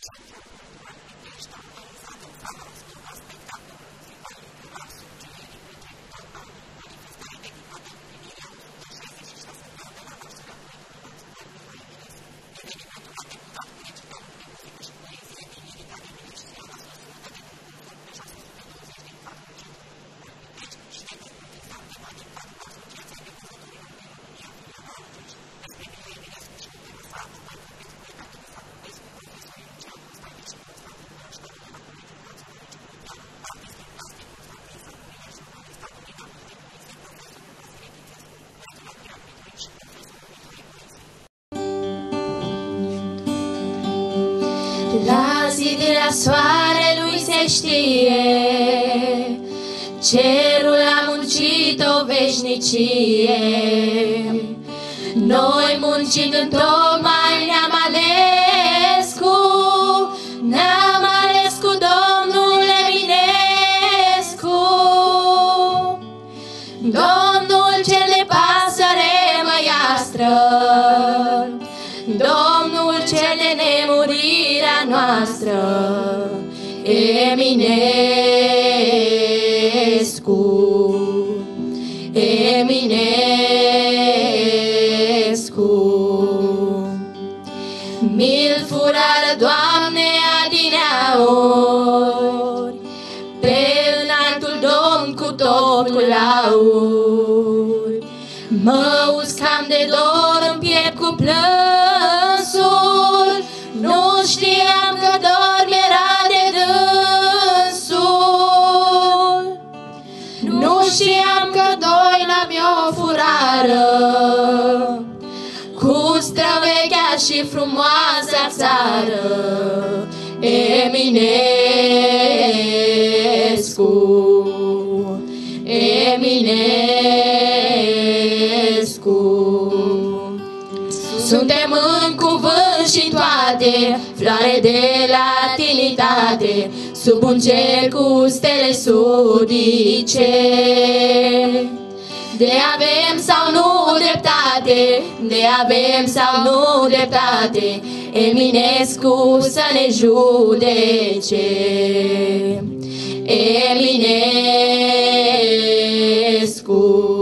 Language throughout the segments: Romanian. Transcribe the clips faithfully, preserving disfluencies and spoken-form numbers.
La zidirea soarelui se știe, cerul a muncit o veșnicie. Noi muncind întocmai ne-am ales cu, ne-am ales cu Domnul Eminescu. Domnul cel de pasăre măiastră, Domnul cel de nemurirea noastră, Eminescu, Eminescu. Mi-l furară, Doamne, adineauri, pe înaltul Domn cu totul laur. Mă uscam de dor în piept cu plânsul, nu știam că dor mi-era de dânsul. Nu știam că doi la mi-o furară, cu străvechea și frumoasa țară, Eminescu, Eminescu. Suntem în cuvânt și toate, floare de latinitate, sub un cer cu stele sudice. De avem sau nu dreptate, de avem sau nu dreptate, Eminescu să ne judece. Eminescu.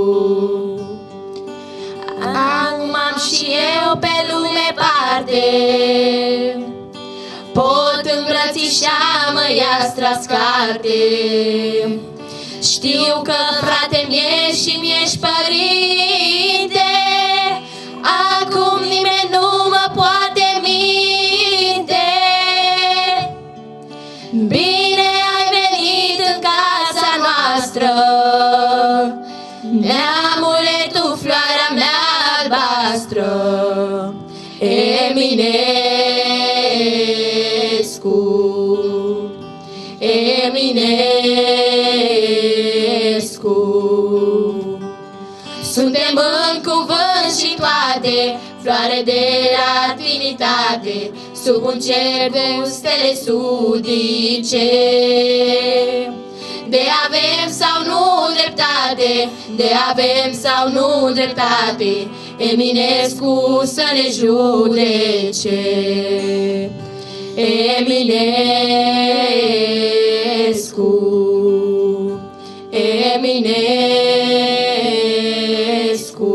Acum am și eu pe lume parte, pot îmbrățișa măiastra-ți carte. Știu că frate mi-ești și mi-ești părinte, acum nimeni nu mă poate minte. Bine ai venit în casa noastră, neamule, tu floarea mea albastră, Eminescu, Eminescu. Suntem în cuvânt și toate, floare de latinitate, sub un cer cu stele sudice. De avem sau nu dreptate, de avem sau nu dreptate, Eminescu să ne judece. Eminescu, Eminescu.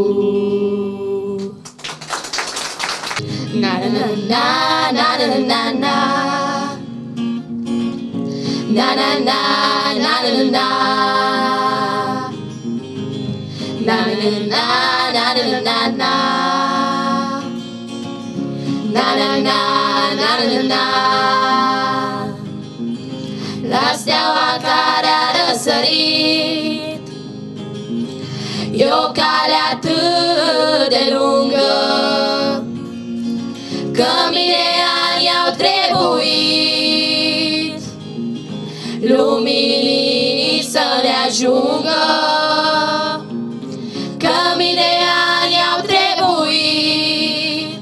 Na na na na na na na. Na na na na na na. Na na na na na na na. Na na na na na na. La steaua care a răsărit, e o cale atât de lungă, că mii ani i-au trebuit luminii să ne ajungă, că mii de ani i-au trebuit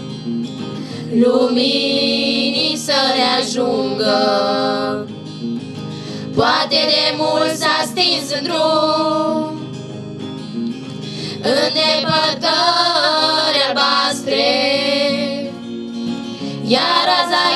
luminii să ne ajungă. Poate de mult s-a stins în drum, în depărtări albastre, iar azi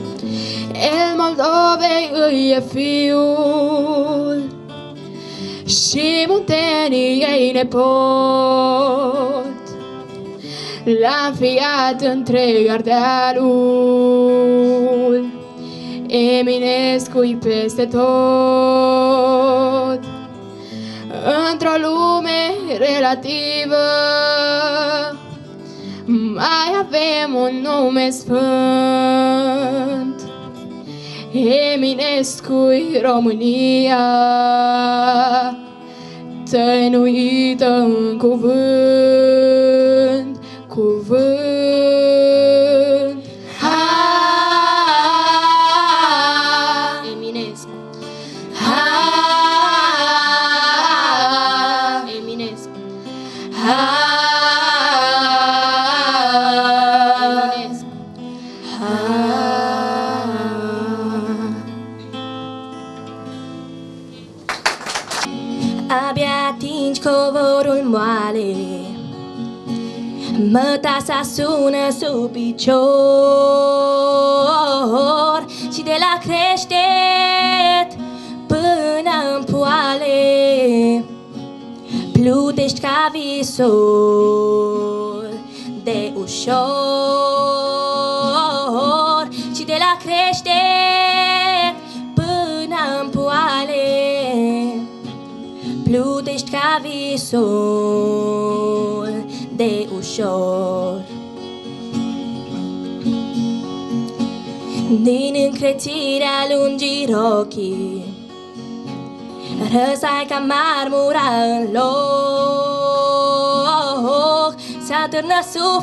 Moldovei îi e fiul și Munteniei nepot. L-a înfiat întreg Ardealul, Eminescu-i peste tot. Într-o lume relativă mai avem un nume sfânt, Eminescu-i România, tăinuită în cuvânt, cuvânt. Ha, Eminescu. Ha, Eminescu. Ha, Eminescu. Ha. Abia atingi covorul moale, mătasa sună sub picior și de la creștet până în poale plutești ca visul de ușor și de la creștet până în poale plutești ca visul de ușor. Din încrețirea lungii rochii răsai ca marmura în loc, s-atârnă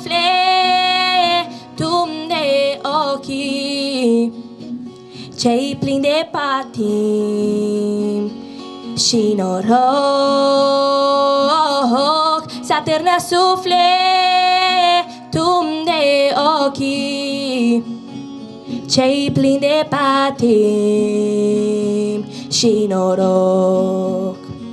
sufletul de ochii cei plini de patim și noroc, s-atârnă sufletul de ochii cei plini de patim și noroc.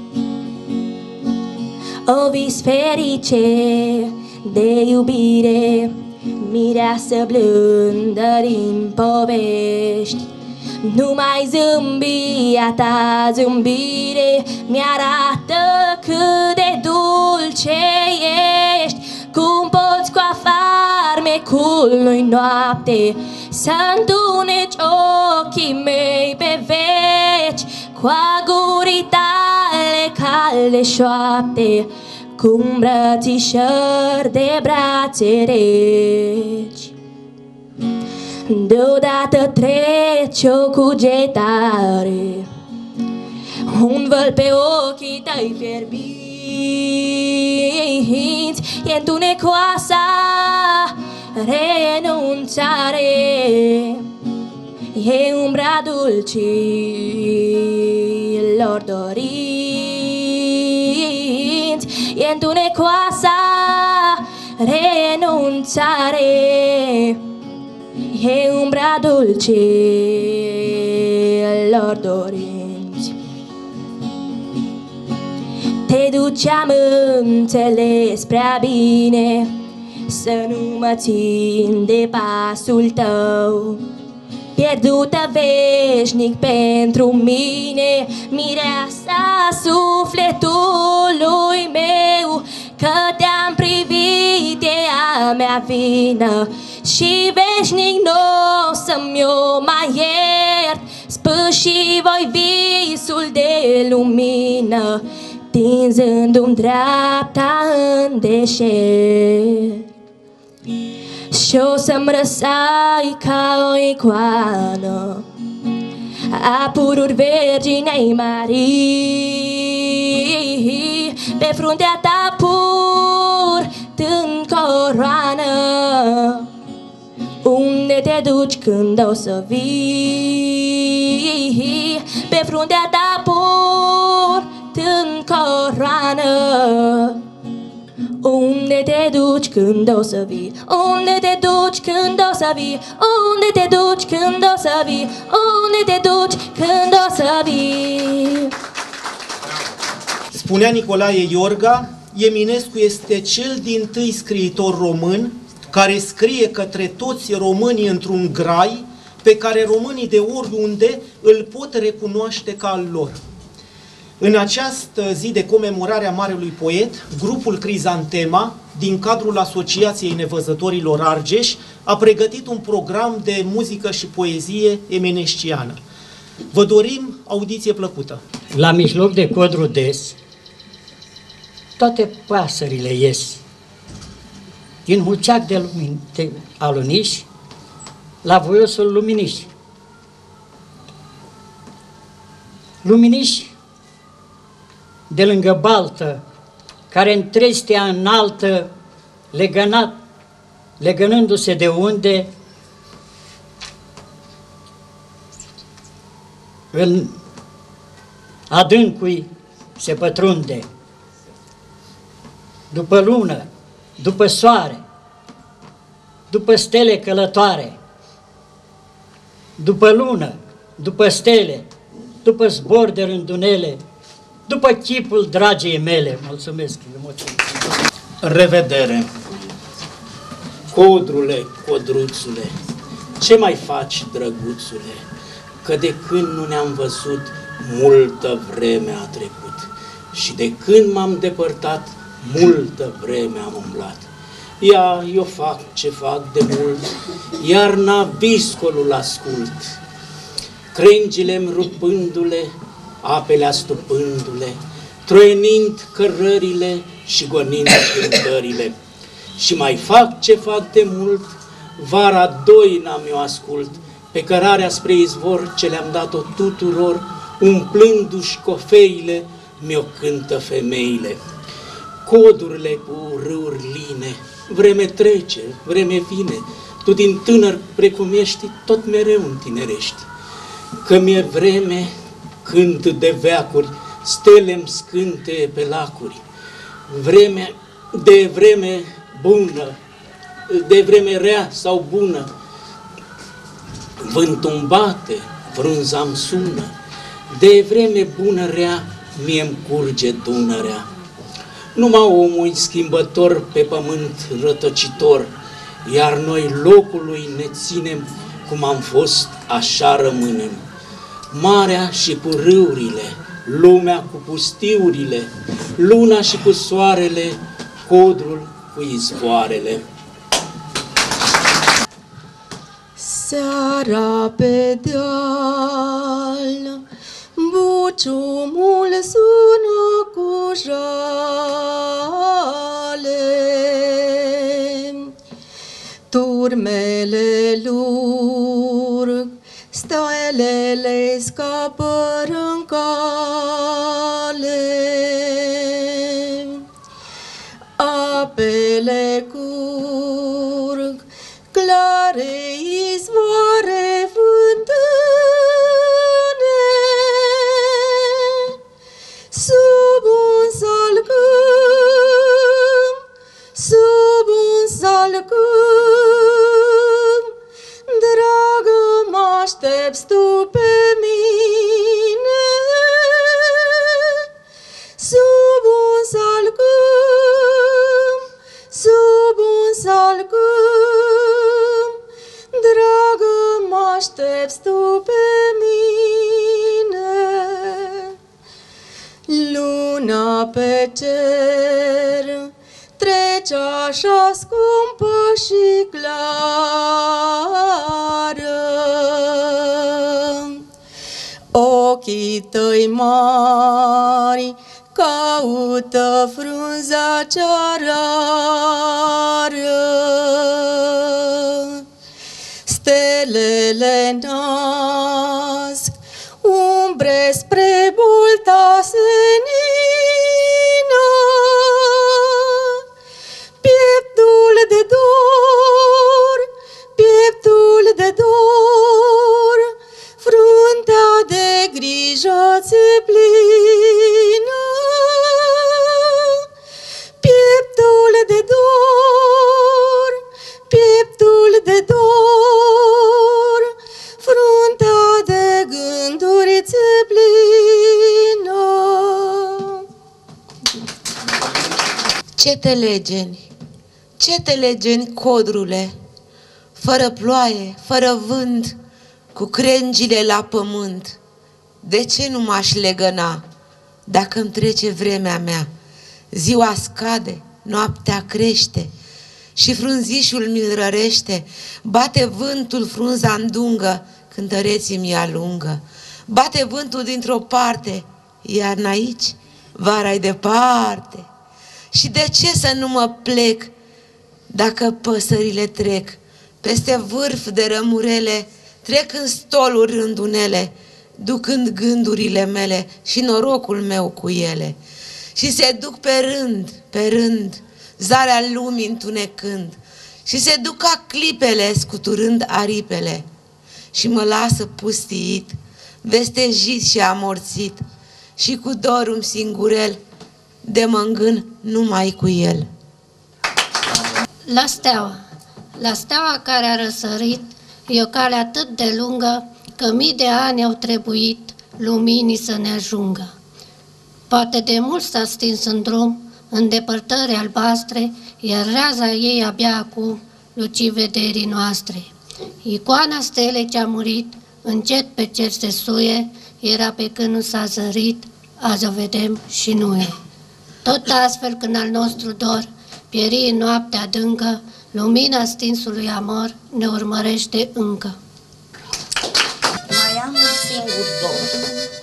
O vis ferice de iubire, mireasă blândă din povești, numai zâmbia ta zâmbire mi-arată cât de dulce ești. Cum poți cu farmecul lui noapte să întuneci ochii mei pe veci, cu agurii tale calde șoapte, cu îmbrățișări de brațe reci. Deodată trece o cugetare, un văl pe ochii tăi fierbinți, e întunecoasa renunțare, e umbra dulcilor dorinți, e întunecoasa renunțare, e umbra dulcilor dorinți. Te duceam înțeles prea bine să nu mă țin de pasul tău, pierdută veșnic pentru mine, mireasa sufletului meu, că te-am privit e a mea vină și veșnic n-o să-mi o mai iert. Spăși voi visul de lumină, tinzându-mi dreapta în deșert. Și-o să-mi răsai ca o icoană a pururi Virginei Marii, pe fruntea ta purtând coroană. Unde te duci când o să vii, pe fruntea ta purtând coroană. Unde te duci când o să vii, unde te duci când o să vii, unde te duci când o să vii, unde te duci când o să vii. Spunea Nicolae Iorga, Eminescu este cel dintâi scriitor român care scrie către toți românii într-un grai pe care românii de oriunde îl pot recunoaște ca al lor. În această zi de comemorare a marelui poet, grupul Crizantema, din cadrul Asociației Nevăzătorilor Argeș, a pregătit un program de muzică și poezie emenesciană. Vă dorim audiție plăcută. La mijloc de codru des, toate pasările ies din huceac de, lumin, de aluniș la voiosul luminiș. Luminiș de lângă baltă, care în trestea înaltă, legănat, legănându-se de unde, în adâncui se pătrunde. După lună, după soare, după stele călătoare, după lună, după stele, după zbor de rândunele, după chipul dragii mele. Mulțumesc, mulțumesc. Revedere! Codrule, codruțule, ce mai faci, drăguțule? Că de când nu ne-am văzut, multă vreme a trecut. Și de când m-am depărtat, multă vreme am umblat. Ia, eu fac ce fac de mult, iarna viscolul ascult. Crengile-mi rupându-le, apele astupându-le, troienind cărările și gonind cântările. Și mai fac ce fac de mult, vara doina mi-o ascult, pe cărarea spre izvor ce le-am dat-o tuturor, umplându-și cofeile, mi-o cântă femeile. Codurile cu râuri line, vreme trece, vreme vine, tu din tânăr precum ești, tot mereu întinerești. Că mi-e vreme când de veacuri stele-mi scânteie pe lacuri, vreme de vreme bună, de vreme rea sau bună, vântul-mi bate, frunza-mi sună, de vreme bună rea, mie-mi curge Dunărea. Numai omul schimbător pe pământ rătăcitor, iar noi locului ne ținem, cum am fost, așa rămânem. Marea și cu râurile, lumea cu pustiurile, luna și cu soarele, codrul cu izvoarele. Seara pe deal, buciumul sună cu jale, turmele lurg, stelele scapă în cale, apele curg, clare izvoare fântâne, sub un salcâm, sub un salcâm, dragă, m-aștepți tu pe mine, sub un salcâm, sub un salcâm, dragă, m-aștepți tu pe mine. Luna pe cer trece așa scumpă și clară, ochii tăi mari caută frunza cea rară, stelele nasc umbre spre bolta senină, pieptul de dor, pieptul de dor, fruntea de grijă ți plină, pieptul de dor, pieptul de dor, fruntea de gânduri ți plină. Ce te legeni, ce te legeni, codrule, fără ploaie, fără vânt, cu crengile la pământ. De ce nu m-aș legăna dacă îmi trece vremea mea? Ziua scade, noaptea crește și frunzișul mi-l rărește. Bate vântul frunza îndungă, cântăreții mi alungă. Bate vântul dintr-o parte, iarna aici, vara-i departe. Și de ce să nu mă plec dacă păsările trec peste vârf de rămurele, trec în stoluri rândunele, ducând gândurile mele și norocul meu cu ele. Și se duc pe rând, pe rând, zarea lumii întunecând, și se duc ca clipele scuturând aripele, și mă lasă pustiit, vestejit și amorțit, și cu dorul singurel de mă-ngân numai cu el. La steaua, la steaua care a răsărit, e o cale atât de lungă că mii de ani au trebuit luminii să ne ajungă. Poate de mult s-a stins în drum, în depărtări albastre, iar raza ei abia acum luci vederii noastre. Icoana stelei ce-a murit, încet pe cer se suie, era pe când nu s-a zărit, azi o vedem și nu e. Tot astfel când al nostru dor pieri în noaptea adâncă, lumina stinsului amor ne urmărește încă. Mai am un singur dor,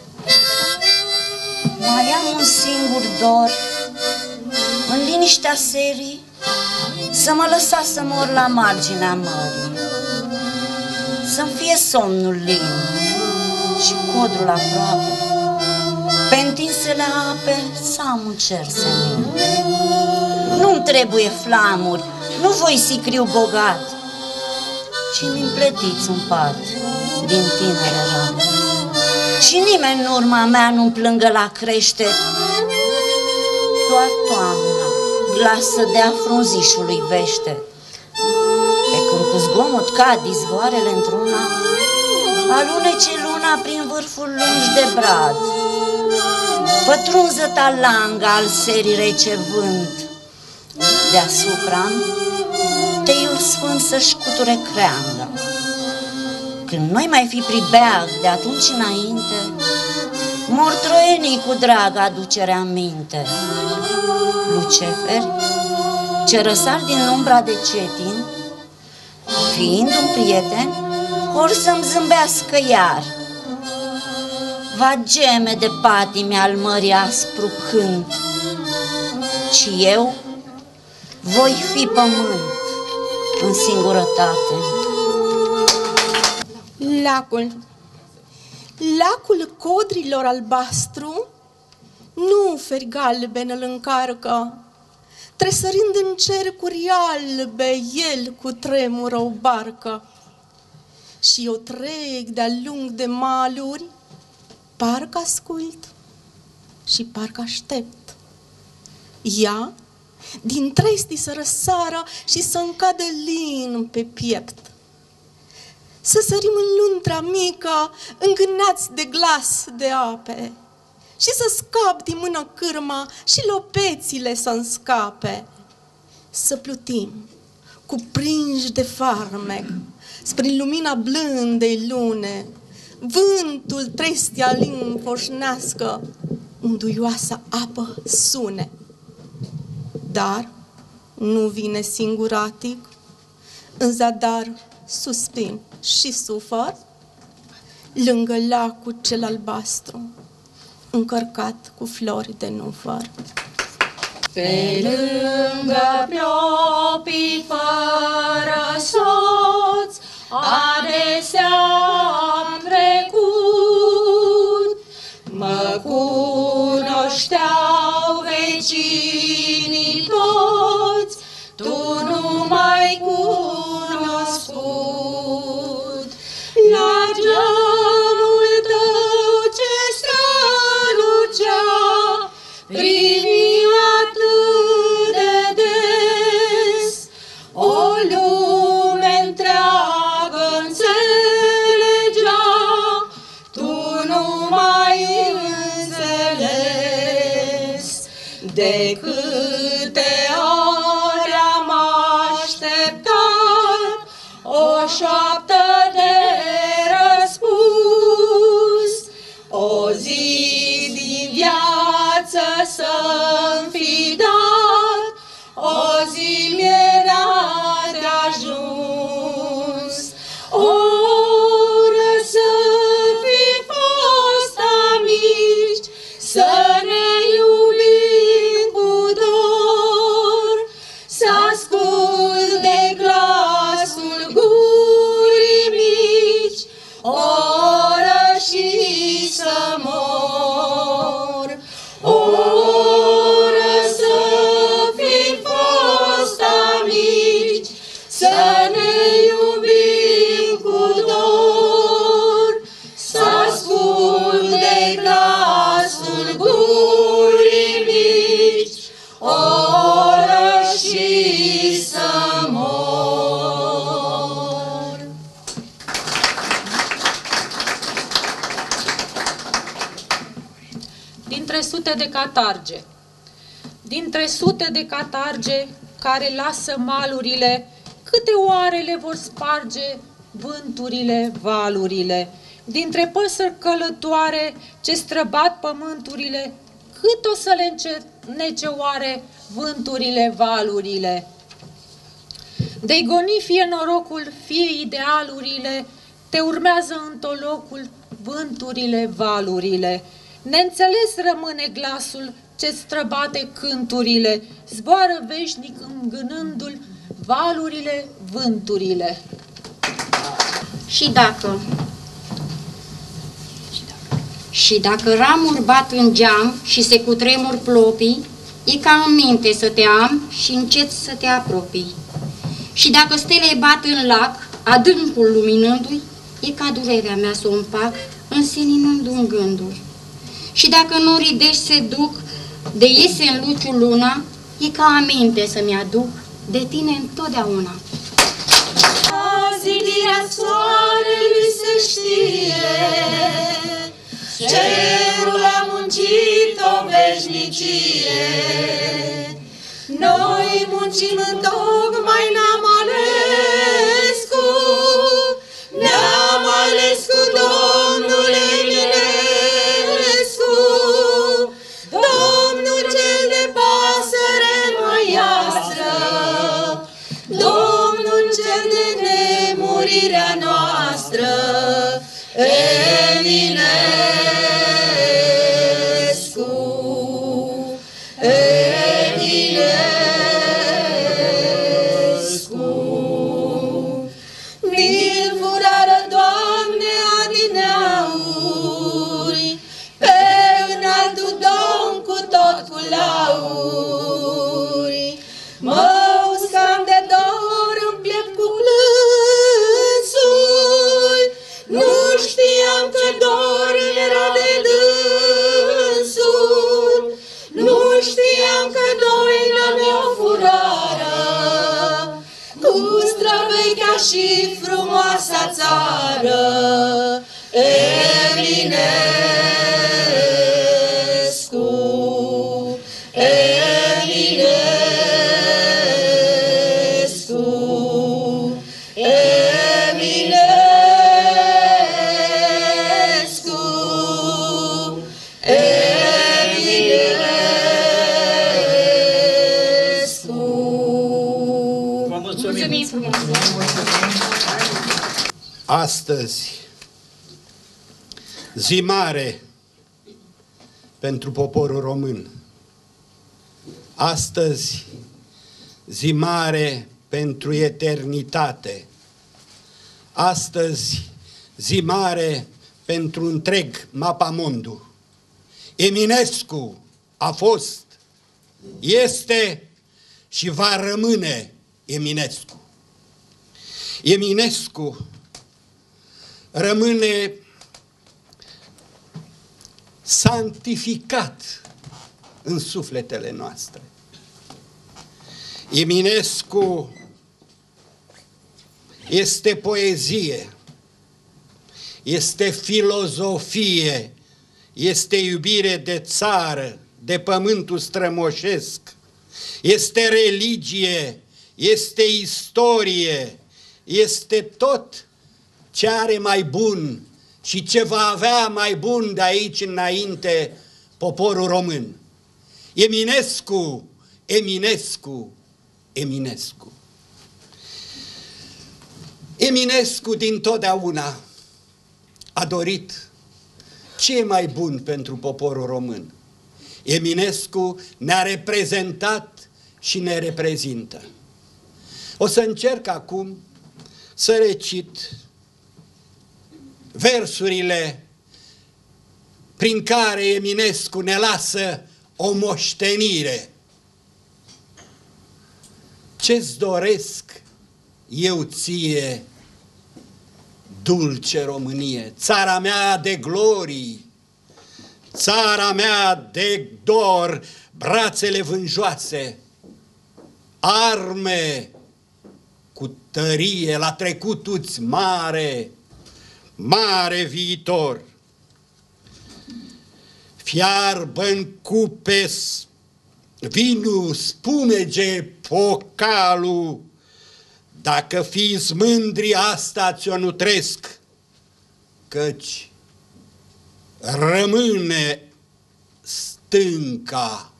mai am un singur dor, în liniștea serii, să mă lăsa să mor la marginea mării, să-mi fie somnul lin și codrul aproape, pe întinsele ape să am un cer senin. Nu-mi trebuie flamuri, nu voi sicriu bogat, ci mi împletiți un pat din tinere rame. Și nimeni în urma mea nu-mi plângă la creștet, doar toamna, glasă de-a frunzișului vește. Pe când cu zgomot cad izvoarele într-una, alunece luna prin vârful lungi de brad. Pătrunză talanga al serii rece vânt, deasupra-mi teiul sfânt să-și cuture creanga. Când noi mai fi pribeag de atunci înainte, mor troienii cu drag aducerea în minte. Luceferi, ce răsar din umbra de cetin, fiind un prieten, or să-mi zâmbească iar. Va geme de patime al mării aspru cânt, ci eu voi fi pământ în singurătate. Lacul. Lacul codrilor albastru, nu feri galben îl încarcă, tresărind în cercuri albe, el cu tremură o barcă. Și eu trec de-a lung de maluri, parcă ascult și parcă aștept. Ea din trestii să răsară și să-mi cadă lin pe piept. Să sărim în luntra mică, îngânați de glas de ape, și să scap din mână cârma și lopețile să-mi scape. Să plutim, cuprinși de farmec, spre lumina blândei lune, vântul trestia lin foșnească, unduioasa apă sune. Dar nu vine singuratic, în zadar suspin și sufăr, lângă lacul cel albastru, încărcat cu flori de nufăr. Pe lângă piopii fără soț, adesea am trecut, mă cunoșteau vecinii toți, tu nu m-ai cunoscut. La geamul tău ce strălucea, privi atât de des, o lume întreagă înțelegea, tu nu mai înțeles. De câte ori am așteptat o șoaptă de răspuns, dintre sute de catarge. Dintre sute de catarge care lasă malurile, câte oare le vor sparge vânturile, valurile? Dintre păsări călătoare ce străbat pământurile, cât o să le încetnece oare vânturile, valurile? De-i goni fie norocul, fie idealurile, te urmează în tot locul vânturile, valurile. Neînțeles rămâne glasul ce străbate cânturile, zboară veșnic îngânându-l valurile, vânturile. Și dacă, și dacă ramuri bat în geam și se cutremur plopii, e ca în minte să te am și încet să te apropii. Și dacă stele bat în lac, adâncul luminându-i, e ca durerea mea să o împac, înseninându-mi gânduri. Și dacă norii deși se duc, de iese în luciul luna, e ca aminte să-mi aduc de tine întotdeauna. Zidirea soarelui se știe, cerul a muncit o veșnicie. Noi muncim întocmai ne-am ales cu, ne-am ales cu Domnul Eminescu, Domnul cel de pasăre măiastră, Domnul cel de nemurirea noastră, Eminescu, Eminescu. Ni-l furară, Doamne, adineauri, pe înaltul Domn cu tot cu lauri. Mă uscam de dor în piept cu plânsul, nu știam că dor era de dânsul, nu știam că doina mea furară, cu străvechea și frumoasa țară, Eminescu, Eminescu, Eminescu, Eminescu. Vă mulțumim. Mulțumim frumos! Astăzi, zi mare pentru poporul român. Astăzi, zi mare pentru eternitate. Astăzi, zi mare pentru întreg mapamondul. Eminescu a fost, este și va rămâne Eminescu. Eminescu rămâne sanctificat în sufletele noastre. Eminescu este poezie, este filozofie, este iubire de țară, de pământul strămoșesc, este religie, este istorie, este tot ce are mai bun și ce va avea mai bun de aici înainte poporul român. Eminescu, Eminescu, Eminescu. Eminescu dintotdeauna a dorit ce e mai bun pentru poporul român. Eminescu ne-a reprezentat și ne reprezintă. O să încerc acum să recit versurile prin care Eminescu ne lasă o moștenire. Ce-ți doresc eu ție, dulce Românie, țara mea de glorii, țara mea de dor, brațele vânjoase, arme cu tărie, la trecutul-ți mare, mare viitor. fiarbă-n cupe vinul, spumege pocalul, dacă fiți mândri, asta ți-o nutresc, căci rămâne stânca,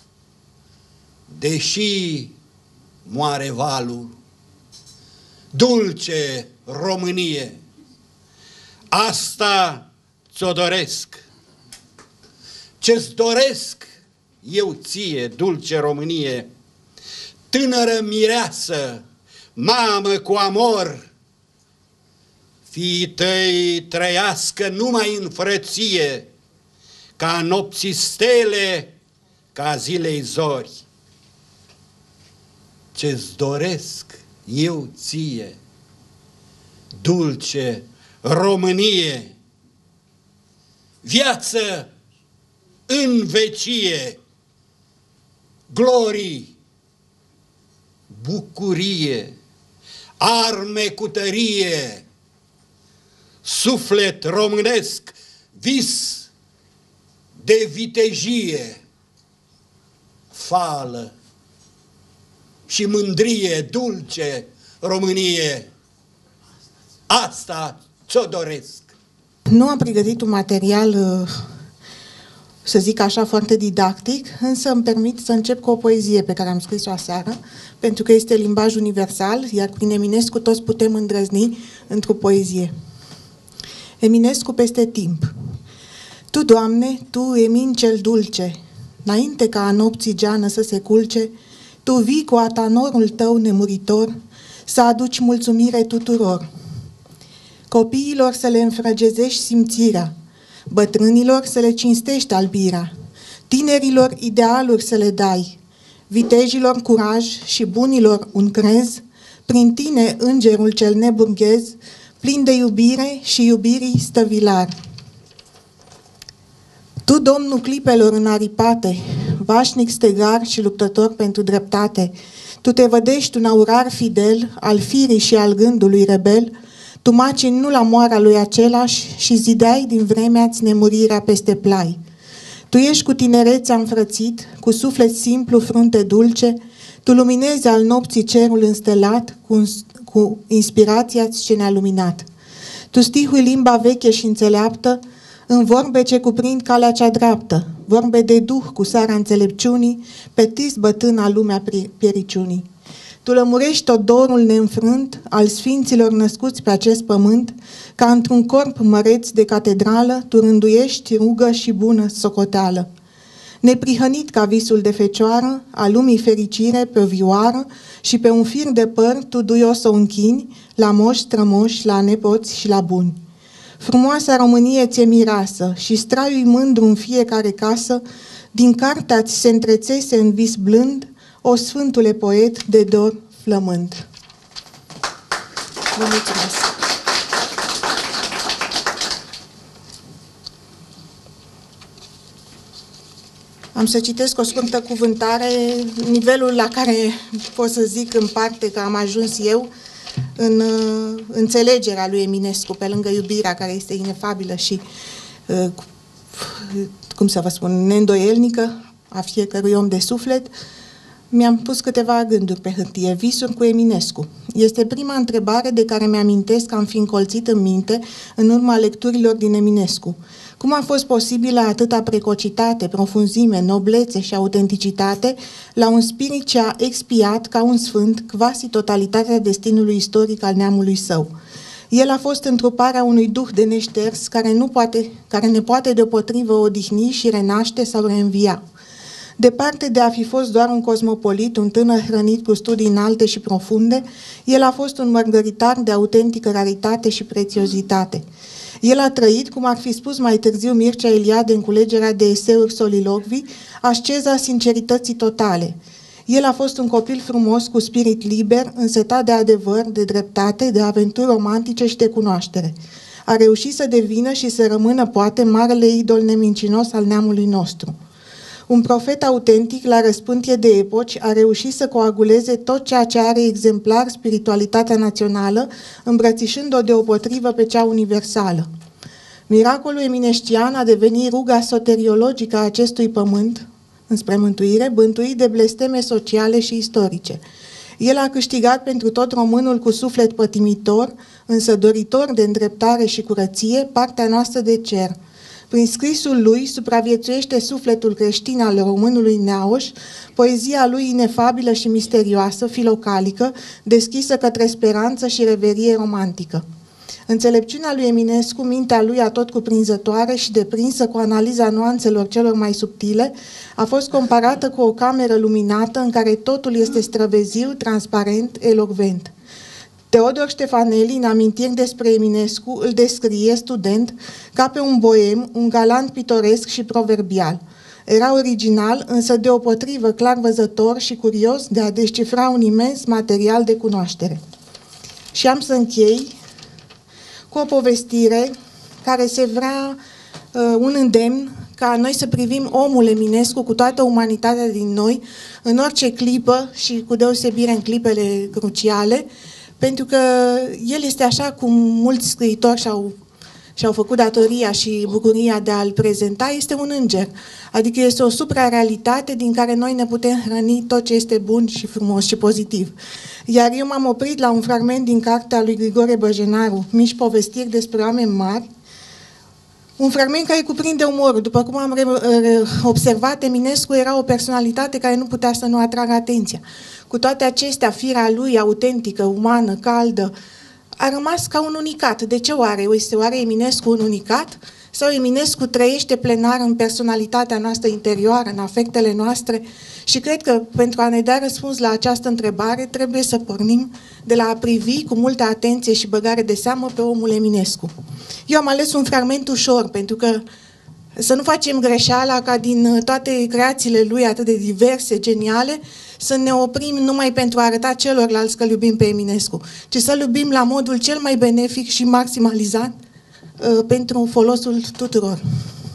deși moare valul. Dulce Românie, asta ți-o doresc. Ce-ți doresc eu ție, dulce Românie, tânără mireasă, mamă cu amor, fiii tăi trăiască numai în frăție, ca nopții stele, ca zilei zori. Ce-ți doresc eu ție, dulce Românie, viață în vecie, glorii, bucurie, arme cu tărie, suflet românesc, vis de vitejie, fală și mândrie, dulce Românie, asta ți-o doresc. Nu am pregătit un material, să zic așa, foarte didactic, însă îmi permit să încep cu o poezie pe care am scris-o aseară, pentru că este limbaj universal, iar prin Eminescu toți putem îndrăzni într-o poezie. Eminescu peste timp. Tu, Doamne, Tu, Emin cel dulce, înainte ca a nopții geană să se culce, Tu vii cu atanorul Tău nemuritor să aduci mulțumire tuturor. Copiilor să le înfrăgezești simțirea, bătrânilor să le cinstești albirea, tinerilor idealuri să le dai, vitejilor curaj și bunilor un crez, prin tine, îngerul cel neburghez, plin de iubire și iubirii stăvilar. Tu, Domnul clipelor înaripate, vașnic stegar și luptător pentru dreptate, Tu te vădești un aurar fidel, al firii și al gândului rebel, Tu macini nu la moara lui același și zideai din vremea-ți nemurirea peste plai. Tu ești cu tinerețea înfrățit, cu suflet simplu, frunte dulce, Tu luminezi al nopții cerul înstelat, cu, cu inspirația-ți ce ne-a luminat. Tu stihui limba veche și înțeleaptă, în vorbe ce cuprind calea cea dreaptă, vorbe de duh cu sarea înțelepciunii, pe tis bătâna lumea piericiunii. Tu lămurești tot dorul neînfrânt al sfinților născuți pe acest pământ, ca într-un corp măreț de catedrală, Tu rânduiești rugă și bună socoteală. Neprihănit ca visul de fecioară, a lumii fericire pe o vioară și pe un fir de păr Tu duios o închini, la moși, strămoși, la nepoți și la buni. Frumoasa Românie ți-e mirasă și straiul mândru în fiecare casă, din cartea-ți se întrețese în vis blând, o sfântule poet de dor flămând. Vă mulțumesc! Am să citesc o scurtă cuvântare, nivelul la care pot să zic în parte că am ajuns eu în uh, înțelegerea lui Eminescu, pe lângă iubirea care este inefabilă și, uh, cum să vă spun, neîndoielnică a fiecărui om de suflet, mi-am pus câteva gânduri pe hârtie. Visuri cu Eminescu. Este prima întrebare de care mi-amintesc că am fi încolțit în minte în urma lecturilor din Eminescu. Cum a fost posibilă atâta precocitate, profunzime, noblețe și autenticitate la un spirit ce a expiat ca un sfânt quasi totalitatea destinului istoric al neamului său? El a fost întruparea unui duh de neșters care, nu poate, care ne poate deopotrivă odihni și renaște sau reînvia. Departe de a fi fost doar un cosmopolit, un tânăr hrănit cu studii înalte și profunde, el a fost un mărgăritar de autentică raritate și prețiozitate. El a trăit, cum ar fi spus mai târziu Mircea Eliade în culegerea de eseuri Solilogvi, asceza sincerității totale. El a fost un copil frumos, cu spirit liber, însetat de adevăr, de dreptate, de aventuri romantice și de cunoaștere. A reușit să devină și să rămână, poate, marele idol nemincinos al neamului nostru. Un profet autentic, la răspântie de epoci, a reușit să coaguleze tot ceea ce are exemplar spiritualitatea națională, îmbrățișând-o deopotrivă pe cea universală. Miracolul eminescian a devenit ruga soteriologică a acestui pământ înspre mântuire, bântuit de blesteme sociale și istorice. El a câștigat pentru tot românul cu suflet pătimitor, însă doritor de îndreptare și curăție, partea noastră de cer. Prin scrisul lui supraviețuiește sufletul creștin al românului neauș, poezia lui inefabilă și misterioasă, filocalică, deschisă către speranță și reverie romantică. Înțelepciunea lui Eminescu, mintea lui atotcuprinzătoare și deprinsă cu analiza nuanțelor celor mai subtile, a fost comparată cu o cameră luminată în care totul este străveziu, transparent, elocvent. Teodor Ștefaneli, în amintiri despre Eminescu, îl descrie, student, ca pe un boem, un galant pitoresc și proverbial. Era original, însă deopotrivă clar văzător și curios de a descifra un imens material de cunoaștere. Și am să închei cu o povestire care se vrea uh, un îndemn ca noi să privim omul Eminescu cu toată umanitatea din noi, în orice clipă și cu deosebire în clipele cruciale, pentru că el este așa cum mulți scriitori și-au și-au făcut datoria și bucuria de a-l prezenta, este un înger. Adică este o suprarealitate din care noi ne putem hrăni tot ce este bun și frumos și pozitiv. Iar eu m-am oprit la un fragment din cartea lui Grigore Băjenaru, Mici povestiri despre oameni mari, un fragment care cuprinde umorul. După cum am observat, Eminescu era o personalitate care nu putea să nu atragă atenția. Cu toate acestea, firea lui autentică, umană, caldă, a rămas ca un unicat. De ce oare? Este oare Eminescu un unicat? Sau Eminescu trăiește plenar în personalitatea noastră interioară, în afectele noastre? Și cred că pentru a ne da răspuns la această întrebare trebuie să pornim de la a privi cu multă atenție și băgare de seamă pe omul Eminescu. Eu am ales un fragment ușor, pentru că să nu facem greșeala ca din toate creațiile lui atât de diverse, geniale, să ne oprim numai pentru a arăta celorlalți că iubim pe Eminescu, ci să-l iubim la modul cel mai benefic și maximalizat uh, pentru folosul tuturor.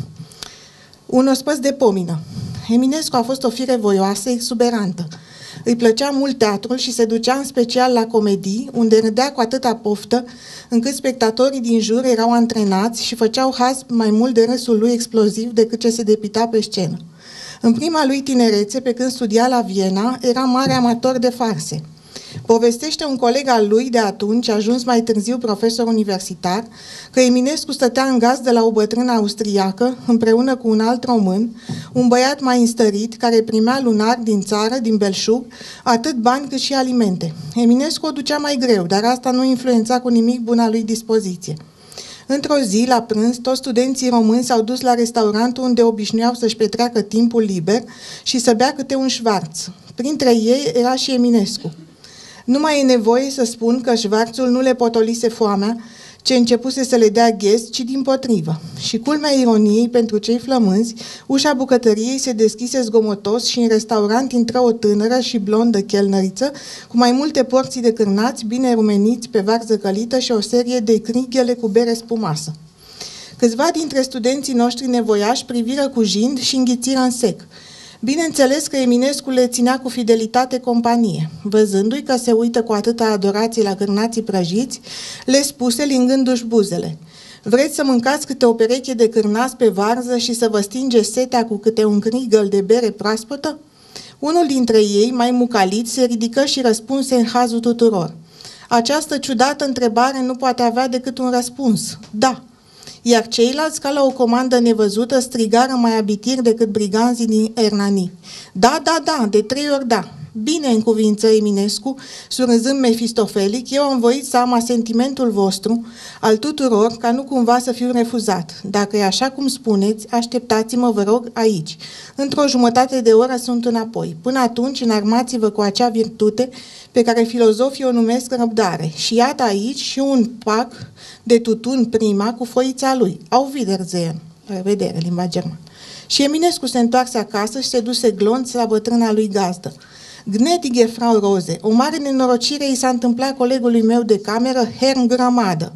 Un ospăț de pomină. Eminescu a fost o fire voioasă, exuberantă. Îi plăcea mult teatrul și se ducea în special la comedii, unde râdea cu atâta poftă, încât spectatorii din jur erau antrenați și făceau haz mai mult de râsul lui exploziv decât ce se depita pe scenă. În prima lui tinerețe, pe când studia la Viena, era mare amator de farse. Povestește un coleg al lui de atunci, ajuns mai târziu profesor universitar, că Eminescu stătea în gazdă la o bătrână austriacă, împreună cu un alt român, un băiat mai înstărit, care primea lunar din țară, din belșug, atât bani cât și alimente. Eminescu o ducea mai greu, dar asta nu influența cu nimic buna lui dispoziție. Într-o zi, la prânz, toți studenții români s-au dus la restaurantul unde obișnuiau să-și petreacă timpul liber și să bea câte un șvarț. Printre ei era și Eminescu. Nu mai e nevoie să spun că șvarțul nu le potolise foamea, ce începuse să le dea ghez, ci dimpotrivă. Și culmea ironiei pentru cei flămânzi, ușa bucătăriei se deschise zgomotos și în restaurant intră o tânără și blondă chelnăriță, cu mai multe porții de cârnați, bine rumeniți pe varză călită și o serie de crighele cu bere spumasă. Câțiva dintre studenții noștri nevoiași priviră cu jind și înghițiră în sec. Bineînțeles că Eminescu le ținea cu fidelitate companie. Văzându-i că se uită cu atâta adorație la cârnații prăjiți, le spuse lingându-și buzele: vreți să mâncați câte o pereche de cârnați pe varză și să vă stinge setea cu câte un crigăl de bere proaspătă? Unul dintre ei, mai mucalit, se ridică și răspunse în hazul tuturor: această ciudată întrebare nu poate avea decât un răspuns: da. Iar ceilalți, ca la o comandă nevăzută, strigară mai abitiri decât briganzii din Hernani: da, da, da, de trei ori da. Bine, încuvință Eminescu, surâzând mefistofelic, eu am voit să am asentimentul vostru, al tuturor, ca nu cumva să fiu refuzat. Dacă e așa cum spuneți, așteptați-mă, vă rog, aici. Într-o jumătate de oră sunt înapoi. Până atunci, înarmați-vă cu acea virtute pe care filozofii o numesc răbdare. Și iată aici și un pac de tutun prima cu foița lui. Auf Wiedersehen. Revedere, limba germană. Și Eminescu se întoarse acasă și se duse glonț la bătrâna lui gazdă. Gnädige Frau Rose, o mare nenorocire i s-a întâmplat colegului meu de cameră, Herrn Grămadă.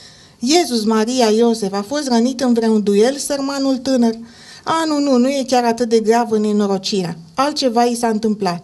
Iesus Maria Iosef, a fost rănit în vreun duel, sărmanul tânăr? A, nu, nu, nu e chiar atât de gravă nenorocirea. Altceva i s-a întâmplat.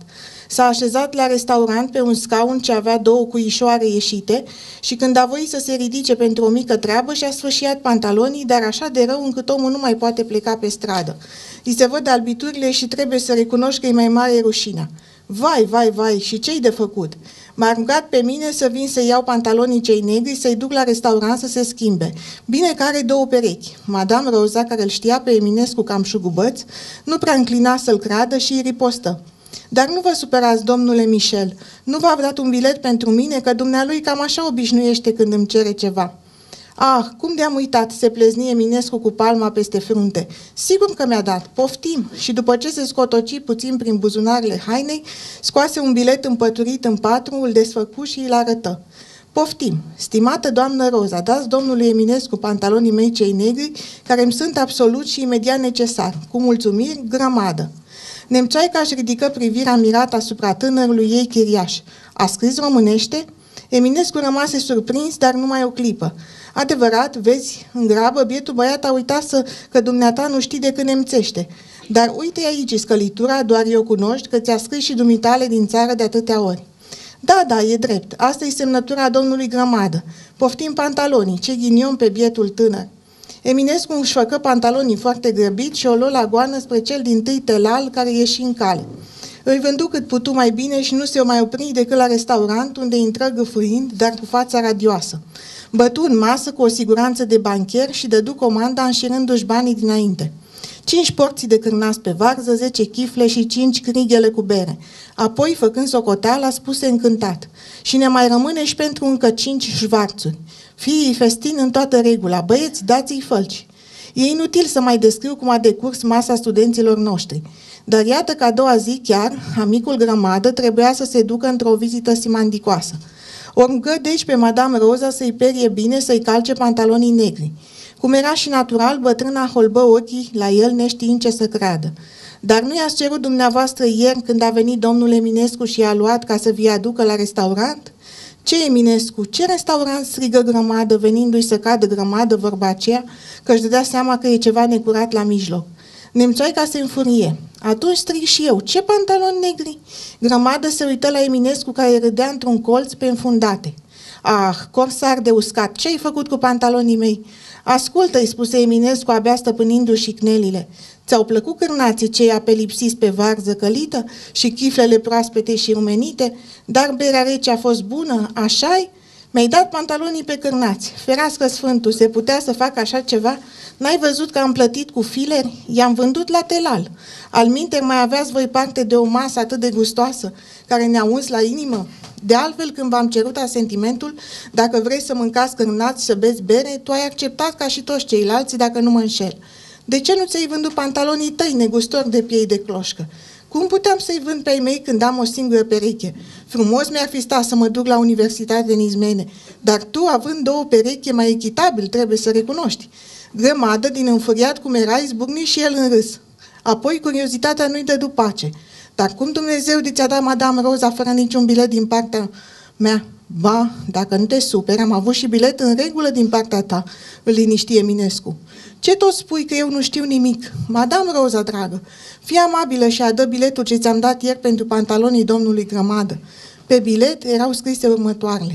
S-a așezat la restaurant pe un scaun ce avea două cuișoare ieșite și când a voit să se ridice pentru o mică treabă și-a sfâșiat pantalonii, dar așa de rău încât omul nu mai poate pleca pe stradă. Îi se văd albiturile și trebuie să recunoști că e mai mare rușina. Vai, vai, vai, și ce-i de făcut? M-a rugat pe mine să vin să iau pantalonii cei negri, să-i duc la restaurant să se schimbe. Bine că are două perechi. Madame Roza, care îl știa pe Eminescu cam șugubăț, nu prea înclina să-l creadă și îi ripostă. Dar nu vă supărați, domnule Michel, nu v-a dat un bilet pentru mine, că dumnealui cam așa obișnuiește când îmi cere ceva. Ah, cum de-am uitat, se plezni Eminescu cu palma peste frunte. Sigur că mi-a dat, poftim. Și după ce se scotoci puțin prin buzunarele hainei, scoase un bilet împăturit în patru, îl desfăcu și îl arătă. Poftim, stimată doamnă Roza, dați domnului Eminescu pantalonii mei cei negri, care îmi sunt absolut și imediat necesar. Cu mulțumiri, grămadă. Nemțoaica își ridică privirea mirată asupra tânărului ei chiriaș. A scris românește? Eminescu rămase surprins, dar numai o clipă. Adevărat, vezi, în grabă, bietul băiat a uitat să, că dumneata nu știi decât nemțește. Dar uite aici scălitura, doar eu cunoști, că ți-a scris și dumitale din țară de atâtea ori. Da, da, e drept, asta e semnătura domnului Grămadă. Poftim pantalonii, ce ghinion pe bietul tânăr. Eminescu își făcă pantalonii foarte grăbit și o luă la goană spre cel dintâi telal care ieși în cale. Îi vându cât putu mai bine și nu se mai opri decât la restaurant, unde intră gâfâind, dar cu fața radioasă. Bătu în masă cu o siguranță de bancher și dădu comanda înșirându-și banii dinainte. Cinci porții de cârnați pe varză, zece chifle și cinci crighele cu bere. Apoi, făcând socoteala, spuse încântat. Și ne mai rămâne și pentru încă cinci șvarțuri. Fiii festin în toată regula, băieți, dați-i fălci. E inutil să mai descriu cum a decurs masa studenților noștri. Dar iată că a doua zi chiar, amicul Grămadă trebuia să se ducă într-o vizită simandicoasă. O rugă deci pe Madame Roza să-i perie bine, să-i calce pantalonii negri. Cum era și natural, bătrâna holbă ochii la el neștiind ce să creadă. Dar nu i-ați cerut dumneavoastră ieri când a venit domnul Eminescu și i-a luat ca să vi aducă la restaurant? Ce Eminescu? Ce restaurant? Strigă Grămadă, venindu-i să cadă Grămadă vorba aceea, că își dădea seama că e ceva necurat la mijloc. Nemțoaica se înfurie. Atunci strig și eu, ce pantaloni negri? Grămadă se uită la Eminescu care râdea într-un colț pe înfundate. Ah, corsar de uscat, ce-ai făcut cu pantalonii mei? Ascultă-i, spuse Eminescu abia stăpânindu-și cnelile. Ți-au plăcut cârnații ceia pe lipsis pe varză călită și chiflele proaspete și rumenite, dar berea rece a fost bună, așa-i? Mi-ai dat pantalonii pe cârnați. Ferească Sfântul, se putea să facă așa ceva? N-ai văzut că am plătit cu fileri? I-am vândut la telal. Alminteri mai aveați voi parte de o masă atât de gustoasă, care ne-a uns la inimă? De altfel, când v-am cerut asentimentul, dacă vrei să mâncați cârnați și să beți bere, tu ai acceptat ca și toți ceilalți, dacă nu mă înșel. De ce nu ți-ai vândut pantalonii tăi, negustor de piei de cloșcă? Cum puteam să-i vând pe ai mei când am o singură pereche? Frumos mi-ar fi stat să mă duc la Universitatea din Izmene, dar tu, având două perechi, e mai echitabil, trebuie să recunoști. Grămadă, din înfuriat cum era, izbucni și el în râs. Apoi curiozitatea nu-i dădu pace. Dar cum Dumnezeu de ți-a dat Madame Roza fără niciun bilet din partea mea? Ba, dacă nu te superi, am avut și bilet în regulă din partea ta, îl liniști Eminescu. Ce tot spui că eu nu știu nimic? Madame Roza, dragă, fii amabilă și adă biletul ce ți-am dat ieri pentru pantalonii domnului Grămadă. Pe bilet erau scrise următoarele.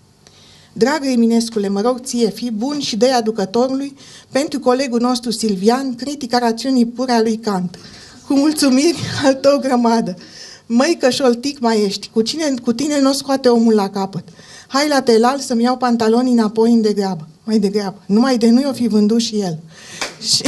Dragă Eminescule, mă rog ție, fii bun și dă-i aducătorului pentru colegul nostru Silvian, critica rațiunii pure a lui Kant. Cu mulțumiri al tău Grămadă. Măi, că șoltic mai ești, cu, cine, cu tine nu scoate omul la capăt. Hai la telal să-mi iau pantalonii înapoi în degrabă. Mai degrabă. Numai de nu i-o fi vândut și el. Și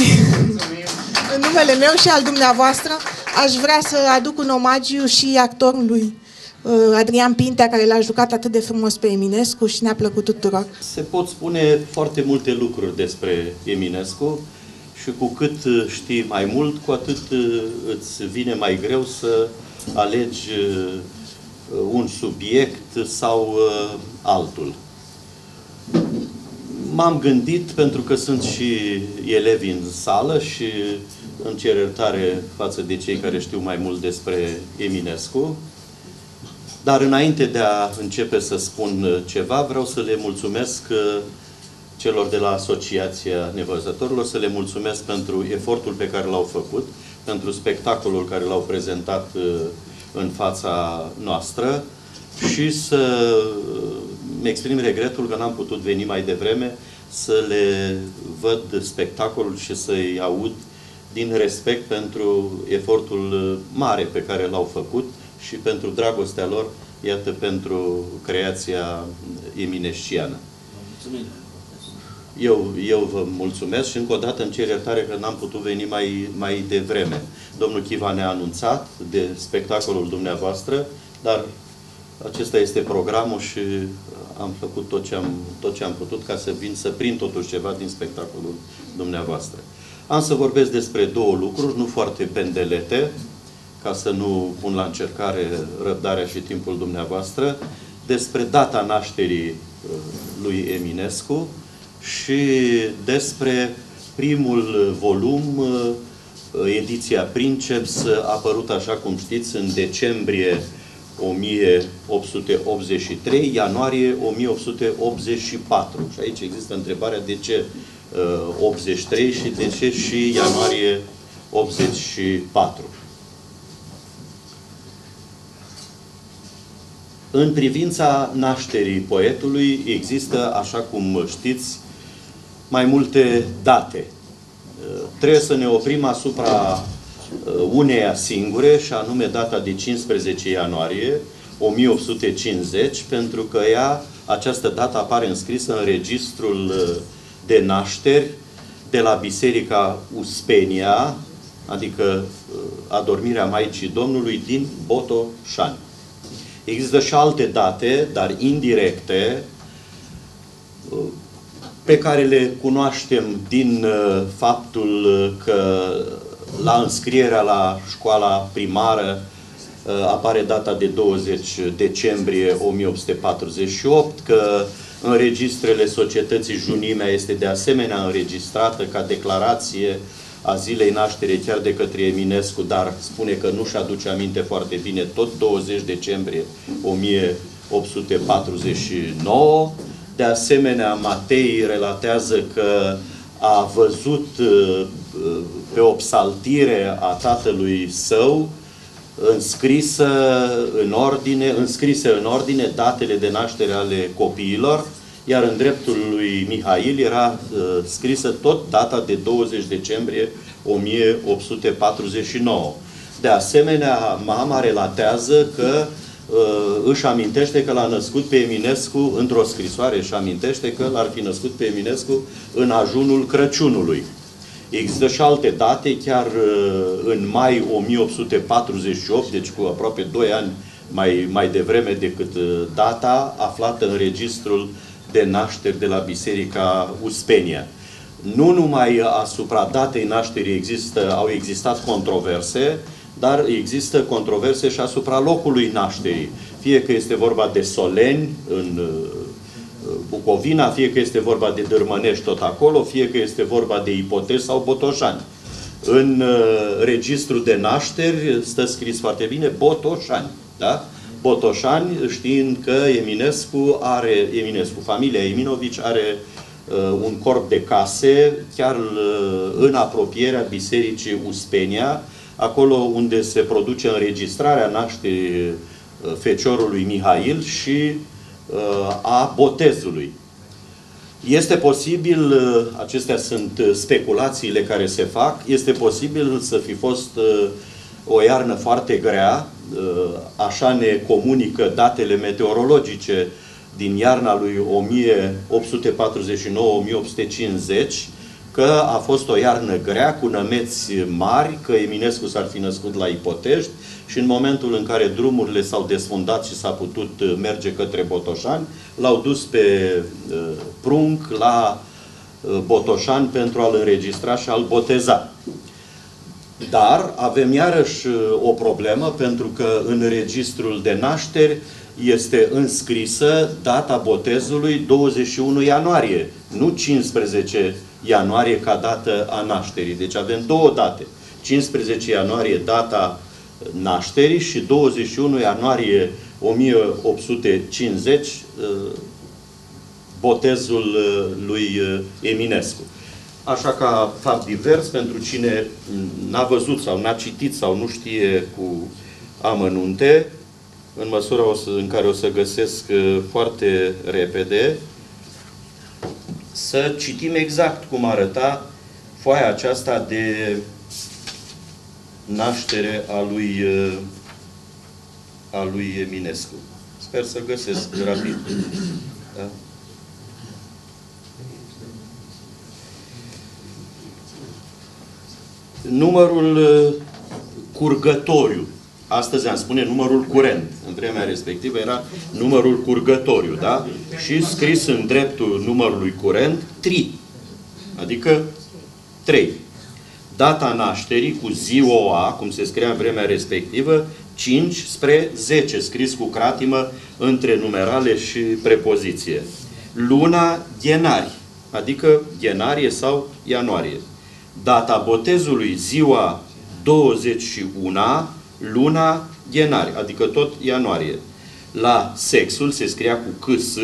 în numele meu și al dumneavoastră aș vrea să aduc un omagiu și actorului Adrian Pintea, care l-a jucat atât de frumos pe Eminescu și ne-a plăcut tuturor. Se pot spune foarte multe lucruri despre Eminescu și cu cât știi mai mult, cu atât îți vine mai greu să alegi un subiect sau altul. M-am gândit, pentru că sunt și elevi în sală și îmi cer iertare față de cei care știu mai mult despre Eminescu, dar înainte de a începe să spun ceva, vreau să le mulțumesc celor de la Asociația Nevăzătorilor, să le mulțumesc pentru efortul pe care l-au făcut, pentru spectacolul care l-au prezentat în fața noastră și să-mi exprim regretul că n-am putut veni mai devreme să le văd spectacolul și să-i aud din respect pentru efortul mare pe care l-au făcut și pentru dragostea lor, iată, pentru creația eminesciană. Eu, eu vă mulțumesc și încă o dată îmi cer iertare că n-am putut veni mai, mai devreme. Domnul Chiva ne-a anunțat de spectacolul dumneavoastră, dar acesta este programul și am făcut tot ce am, tot ce am putut ca să vin să prind totuși ceva din spectacolul dumneavoastră. Am să vorbesc despre două lucruri, nu foarte pendelete, ca să nu pun la încercare răbdarea și timpul dumneavoastră, despre data nașterii lui Eminescu și despre primul volum, ediția Princeps, apărut, așa cum știți, în decembrie o mie opt sute optzeci și trei, ianuarie o mie opt sute optzeci și patru. Și aici există întrebarea de ce optzeci și trei și de ce și ianuarie optzeci și patru. În privința nașterii poetului există, așa cum știți, mai multe date. Trebuie să ne oprim asupra uneia singure, și anume data de cincisprezece ianuarie o mie opt sute cincizeci, pentru că ea, această dată apare înscrisă în registrul de nașteri de la Biserica Uspenia, adică adormirea Maicii Domnului din Botoșani. Există și alte date, dar indirecte, pe care le cunoaștem din faptul că la înscrierea la școala primară apare data de douăzeci decembrie o mie opt sute patruzeci și opt, că în registrele societății Junimea este de asemenea înregistrată ca declarație a zilei nașterii chiar de către Eminescu, dar spune că nu-și aduce aminte foarte bine, tot douăzeci decembrie o mie opt sute patruzeci și nouă. De asemenea, Matei relatează că a văzut pe o psaltire a tatălui său înscrisă în ordine, înscrise în ordine datele de naștere ale copiilor, iar în dreptul lui Mihail era uh, scrisă tot data de douăzeci decembrie o mie opt sute patruzeci și nouă. De asemenea, mama relatează că uh, își amintește că l-a născut pe Eminescu, într-o scrisoare își amintește că l-ar fi născut pe Eminescu în ajunul Crăciunului. Există și alte date, chiar uh, în mai o mie opt sute patruzeci și opt, deci cu aproape doi ani mai, mai devreme decât uh, data, aflată în registrul de nașteri de la Biserica Uspenia. Nu numai asupra datei nașterii există, au existat controverse, dar există controverse și asupra locului nașterii. Fie că este vorba de Soleni, în Bucovina, fie că este vorba de Dârmănești, tot acolo, fie că este vorba de Ipotești sau Botoșani. În registrul de nașteri stă scris foarte bine Botoșani. Da? Botoșani, știind că Eminescu are, Eminescu, familia Eminovici are uh, un corp de case chiar uh, în apropierea Bisericii Uspenia, acolo unde se produce înregistrarea nașterii uh, feciorului Mihail și uh, a botezului. Este posibil, uh, acestea sunt speculațiile care se fac, este posibil să fi fost uh, o iarnă foarte grea, așa ne comunică datele meteorologice din iarna lui o mie opt sute patruzeci și nouă - o mie opt sute cincizeci, că a fost o iarnă grea, cu nămeți mari, că Eminescu s-ar fi născut la Ipotești și în momentul în care drumurile s-au desfundat și s-a putut merge către Botoșani, l-au dus pe uh, prunc la uh, Botoșani pentru a-l înregistra și a-l boteza. Dar avem iarăși o problemă, pentru că în registrul de nașteri este înscrisă data botezului douăzeci și unu ianuarie, nu cincisprezece ianuarie ca dată a nașterii. Deci avem două date. cincisprezece ianuarie data nașterii și douăzeci și unu ianuarie o mie opt sute cincizeci botezul lui Eminescu. Așa ca fapt divers, pentru cine n-a văzut sau n-a citit sau nu știe cu amănunte, în măsura în care o să găsesc foarte repede, să citim exact cum arăta foaia aceasta de naștere a lui, a lui Eminescu. Sper să găsesc rapid. Da? Numărul curgătoriu. Astăzi am spune numărul curent. În vremea respectivă era numărul curgătoriu, da? Și scris în dreptul numărului curent, tri. Adică trei. Data nașterii cu ziua, cum se scria în vremea respectivă, cinci spre zece, scris cu cratimă între numerale și prepoziție. Luna ghenari, adică ghenarie sau ianuarie. Data botezului ziua douăzeci și unu, luna ghenari, adică tot ianuarie. La sexul se scria cu câs,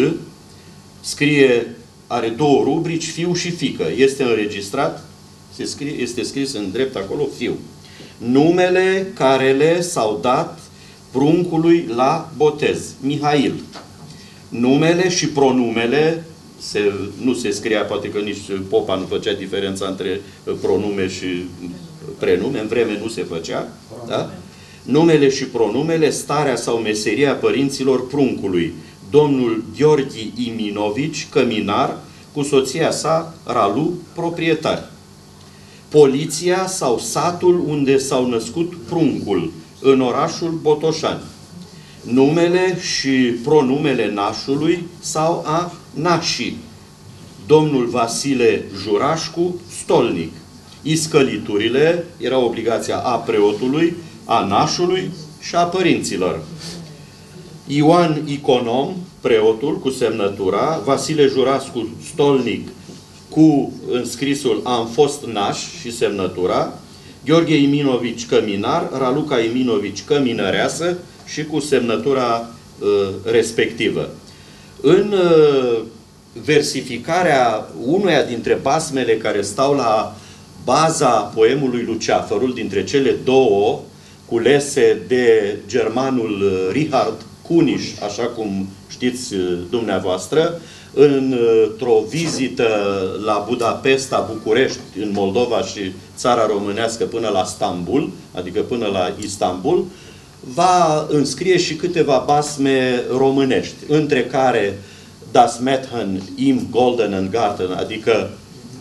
scrie, are două rubrici, fiu și fică. Este înregistrat, se scrie, este scris în drept acolo, fiu. Numele care le s-au dat pruncului la botez, Mihail. Numele și pronumele, se, nu se scria, poate că nici popa nu făcea diferența între pronume și prenume, în vreme nu se făcea, da? Numele și pronumele, starea sau meseria părinților pruncului, domnul Gheorghi Iminovici, căminar, cu soția sa, Ralu, proprietari. Poliția sau satul unde s-au născut pruncul, în orașul Botoșani. Numele și pronumele nașului sau a nașii, domnul Vasile Jurașcu, stolnic. Iscăliturile era obligația a preotului, a nașului și a părinților. Ioan Iconom, preotul cu semnătura, Vasile Jurascu, stolnic, cu înscrisul am fost naș și semnătura, Gheorghe Iminovici, căminar, Raluca Iminovici, căminăreasă și cu semnătura uh, respectivă. În uh, versificarea unuia dintre basmele care stau la baza poemului Luceafărul, dintre cele două, culese de germanul Richard Kuniș, așa cum știți dumneavoastră, într-o vizită la Budapesta, București, în Moldova și țara românească până la Stambul, adică până la Istanbul, va înscrie și câteva basme românești, între care Das Mädchen im Goldenen Garten, adică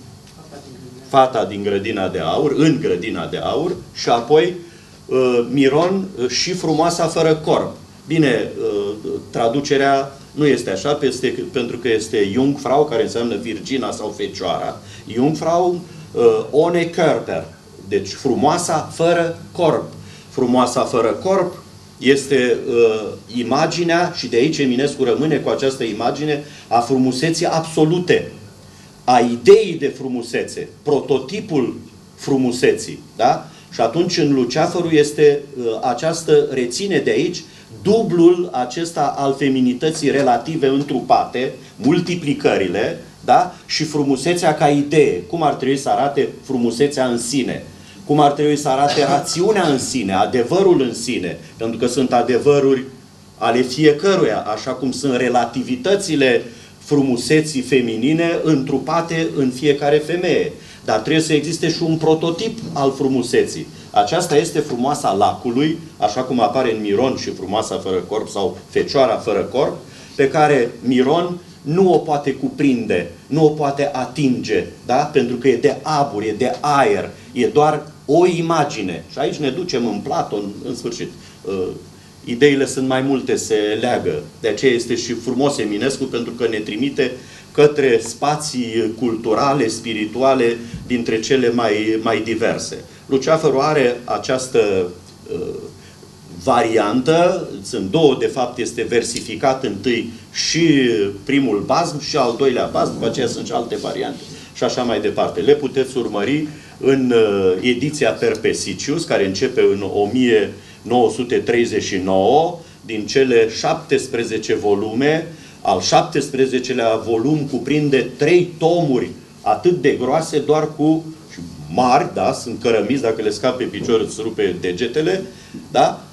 Fata din grădina de aur, în grădina de aur, și apoi Miron și Frumoasa fără corp. Bine, traducerea nu este așa, peste, pentru că este Jungfrau, care înseamnă virgina sau fecioara. Jungfrau ohne Körper, deci frumoasa fără corp. Frumoasa fără corp este uh, imaginea, și de aici Eminescu rămâne cu această imagine, a frumuseții absolute, a ideii de frumusețe, prototipul frumuseții. Da? Și atunci în Luceafărul este uh, această, reține de aici, dublul acesta al feminității relative întrupate, multiplicările, da? Și frumusețea ca idee. Cum ar trebui să arate frumusețea în sine? Cum ar trebui să arate rațiunea în sine, adevărul în sine? Pentru că sunt adevăruri ale fiecăruia, așa cum sunt relativitățile frumuseții feminine întrupate în fiecare femeie. Dar trebuie să existe și un prototip al frumuseții. Aceasta este frumoasa lacului, așa cum apare în Miron și Frumoasa fără corp sau Fecioara fără corp, pe care Miron nu o poate cuprinde, nu o poate atinge, da? Pentru că e de abur, e de aer, e doar o imagine. Și aici ne ducem în Platon, în sfârșit. Ideile sunt mai multe, se leagă. De aceea este și frumos Eminescu, pentru că ne trimite către spații culturale, spirituale, dintre cele mai, mai diverse. Luceafărul are această uh, variantă, sunt două, de fapt, este versificat întâi și primul basm și al doilea basm, după aceea sunt și alte variante și așa mai departe. Le puteți urmări în uh, ediția Perpesicius, care începe în o mie nouă sute treizeci și nouă, din cele șaptesprezece volume. Al șaptesprezecelea volum cuprinde trei tomuri atât de groase, doar cu mari, da, sunt cărămizi, dacă le scapi pe picior îți rupe degetele, da?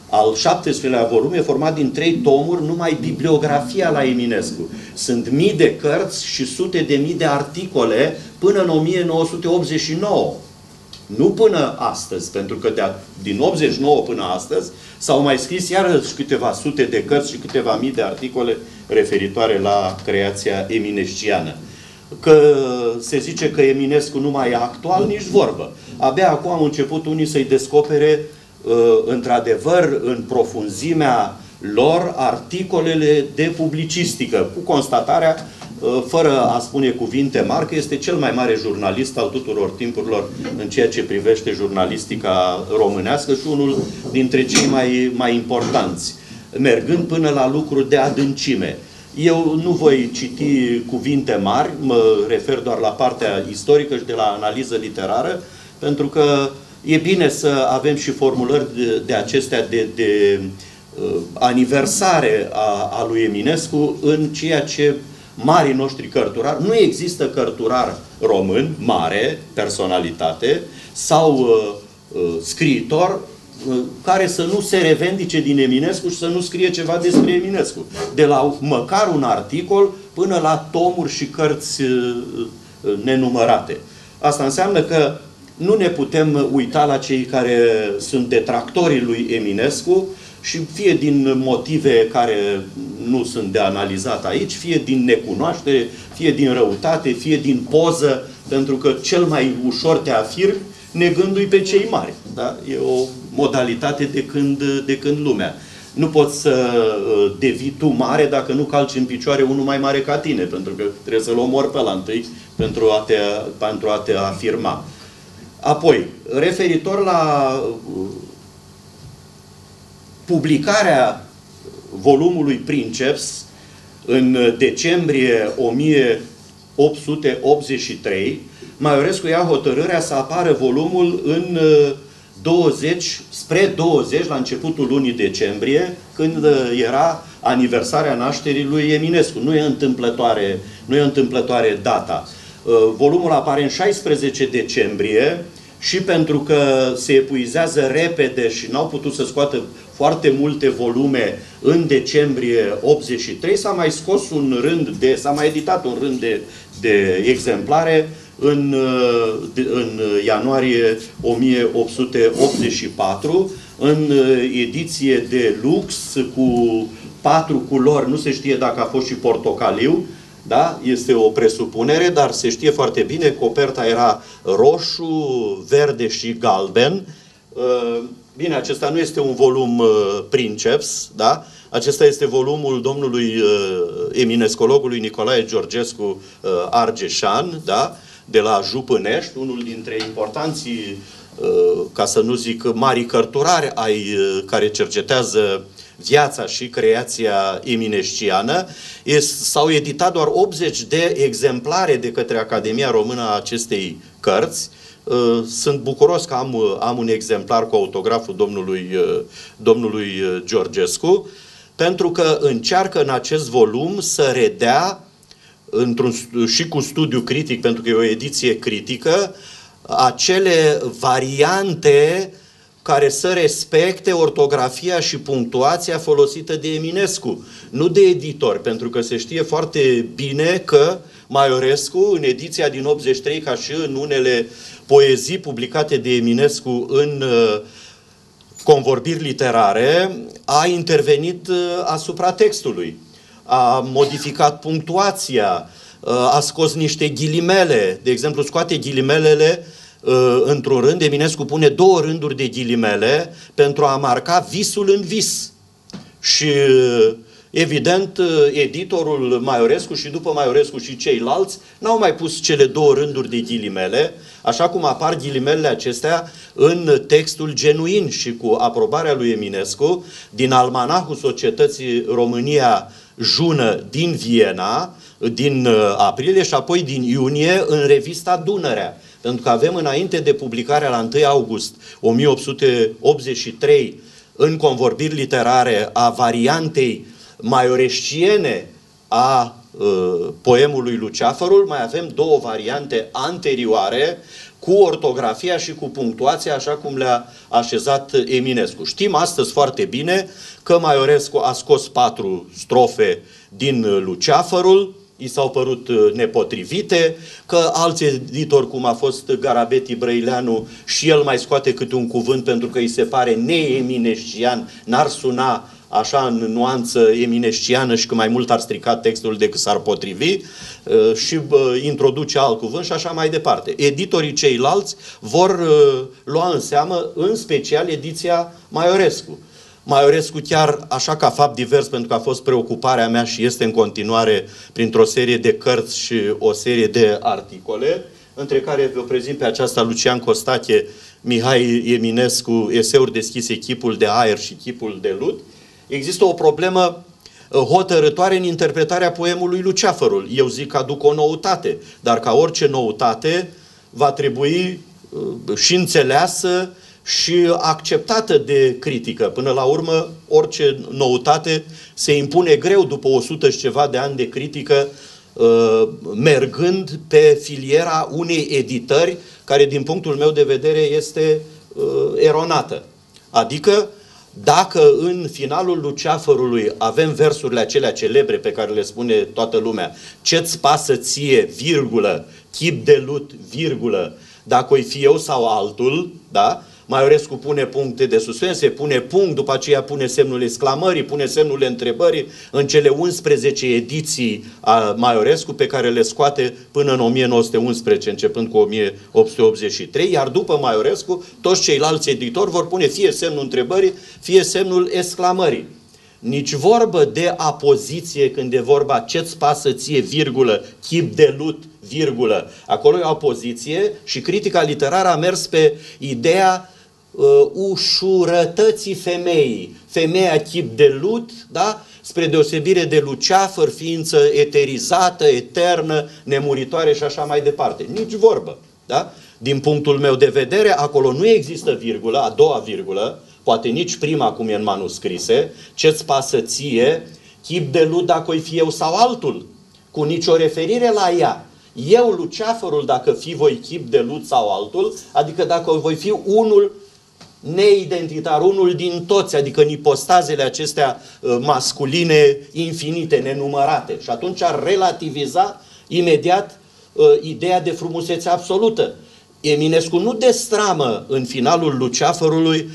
Al șaptesprezecelea volum e format din trei tomuri, numai bibliografia la Eminescu. Sunt mii de cărți și sute de mii de articole până în o mie nouă sute optzeci și nouă. Nu până astăzi, pentru că de a, din optzeci și nouă până astăzi s-au mai scris iarăși câteva sute de cărți și câteva mii de articole referitoare la creația eminesciană. Că se zice că Eminescu nu mai e actual, nici vorbă. Abia acum au început unii să-i descopere într-adevăr în profunzimea lor articolele de publicistică, cu constatarea, fără a spune cuvinte mari, că este cel mai mare jurnalist al tuturor timpurilor în ceea ce privește jurnalistica românească și unul dintre cei mai, mai importanți, mergând până la lucruri de adâncime. Eu nu voi citi cuvinte mari, mă refer doar la partea istorică și de la analiză literară, pentru că e bine să avem și formulări de, de acestea de, de uh, aniversare a, a lui Eminescu în ceea ce marii noștri cărturari, nu există cărturar român, mare, personalitate, sau uh, uh, scriitor, uh, care să nu se revendice din Eminescu și să nu scrie ceva despre Eminescu. De la măcar un articol până la tomuri și cărți uh, uh, nenumărate. Asta înseamnă că nu ne putem uita la cei care sunt detractorii lui Eminescu și fie din motive care nu sunt de analizat aici, fie din necunoaștere, fie din răutate, fie din poză, pentru că cel mai ușor te afirmi negându-i pe cei mari. Da? E o modalitate de când, de când lumea. Nu poți să devii tu mare dacă nu calci în picioare unul mai mare ca tine, pentru că trebuie să-l omori pe ăla întâi pentru a te, pentru a te afirma. Apoi, referitor la publicarea volumului Princeps în decembrie o mie opt sute optzeci și trei, Maiorescu ia hotărârea să apară volumul în douăzeci, spre douăzeci, la începutul lunii decembrie, când era aniversarea nașterii lui Eminescu. Nu e întâmplătoare, nu e întâmplătoare data. Volumul apare în șaisprezece decembrie și pentru că se epuizează repede și n-au putut să scoată foarte multe volume în decembrie optzeci și trei, s-a mai scos un rând de, s-a mai editat un rând de, de exemplare în, în ianuarie o mie opt sute optzeci și patru, în ediție de lux cu patru culori, nu se știe dacă a fost și portocaliu, da? Este o presupunere, dar se știe foarte bine, coperta era roșu, verde și galben. Bine, acesta nu este un volum Princeps, da? Acesta este volumul domnului eminescologului Nicolae Georgescu Argeșan, da? De la Jupânești, unul dintre importanții, ca să nu zic mari cărturari ai care cercetează viața și creația eminesciană. S-au editat doar optzeci de exemplare de către Academia Română a acestei cărți. Sunt bucuros că am, am un exemplar cu autograful domnului, domnului Georgescu, pentru că încearcă în acest volum să redea, într-un, și cu studiu critic, pentru că e o ediție critică, acele variante care să respecte ortografia și punctuația folosită de Eminescu, nu de editor, pentru că se știe foarte bine că Maiorescu, în ediția din optzeci și trei, ca și în unele poezii publicate de Eminescu în uh, convorbiri literare, a intervenit uh, asupra textului, a modificat punctuația, uh, a scos niște ghilimele, de exemplu, scoate ghilimelele într-un rând, Eminescu pune două rânduri de ghilimele pentru a marca visul în vis. Și, evident, editorul Maiorescu și după Maiorescu și ceilalți n-au mai pus cele două rânduri de ghilimele, așa cum apar ghilimelele acestea în textul genuin și cu aprobarea lui Eminescu din Almanahul Societății România Jună din Viena, din aprilie și apoi din iunie în revista Dunărea. Pentru că avem înainte de publicarea la întâi august o mie opt sute optzeci și trei în convorbiri literare a variantei maioresciene a uh, poemului Luceafărul, mai avem două variante anterioare cu ortografia și cu punctuația, așa cum le-a așezat Eminescu. Știm astăzi foarte bine că Maiorescu a scos patru strofe din Luceafărul, i s-au părut nepotrivite, că alți editori, cum a fost Garabeti Brăileanu, și el mai scoate câte un cuvânt pentru că îi se pare neeminescian, n-ar suna așa în nuanță eminesciană și că mai mult ar strica textul decât s-ar potrivi și introduce alt cuvânt și așa mai departe. Editorii ceilalți vor lua în seamă, în special, ediția Maiorescu. Maiorescu chiar, așa ca fapt divers, pentru că a fost preocuparea mea și este în continuare printr-o serie de cărți și o serie de articole, între care vă prezint pe aceasta Lucian Costache, Mihai Eminescu, eseuri deschise, chipul de aer și chipul de lut. Există o problemă hotărătoare în interpretarea poemului Luceafărul. Eu zic că aduc o noutate, dar ca orice noutate va trebui și înțeleasă și acceptată de critică. Până la urmă, orice noutate se impune greu după o sută și ceva de ani de critică, mergând pe filiera unei editări care, din punctul meu de vedere, este eronată. Adică, dacă în finalul Luceafărului avem versurile acelea celebre pe care le spune toată lumea, ce-ți pasă ție, virgulă, chip de lut, virgulă, dacă o-i fi eu sau altul, da? Maiorescu pune puncte de suspensie, pune punct, după aceea pune semnul exclamării, pune semnul întrebării în cele unsprezece ediții a Maiorescu pe care le scoate până în o mie nouă sute unsprezece, începând cu o mie opt sute optzeci și trei, iar după Maiorescu, toți ceilalți editori vor pune fie semnul întrebării, fie semnul exclamării. Nici vorbă de apoziție când e vorba ce-ți pasă ție, virgulă, chip de lut, virgulă. Acolo e o apoziție și critica literară a mers pe ideea uh, ușurătății femeii. Femeia chip de lut, da? Spre deosebire de Luceafăr, ființă eterizată, eternă, nemuritoare și așa mai departe. Nici vorbă. Da? Din punctul meu de vedere, acolo nu există virgulă, a doua virgulă, poate nici prima cum e în manuscrise, ce-ți pasă ție, chip de lut dacă o fi eu sau altul, cu nicio referire la ea. Eu, Luceafărul, dacă fi voi chip de lut sau altul, adică dacă voi fi unul neidentitar, unul din toți, adică în ipostazele acestea masculine infinite, nenumărate. Și atunci ar relativiza imediat uh, ideea de frumusețe absolută. Eminescu nu destramă în finalul Luceafărului,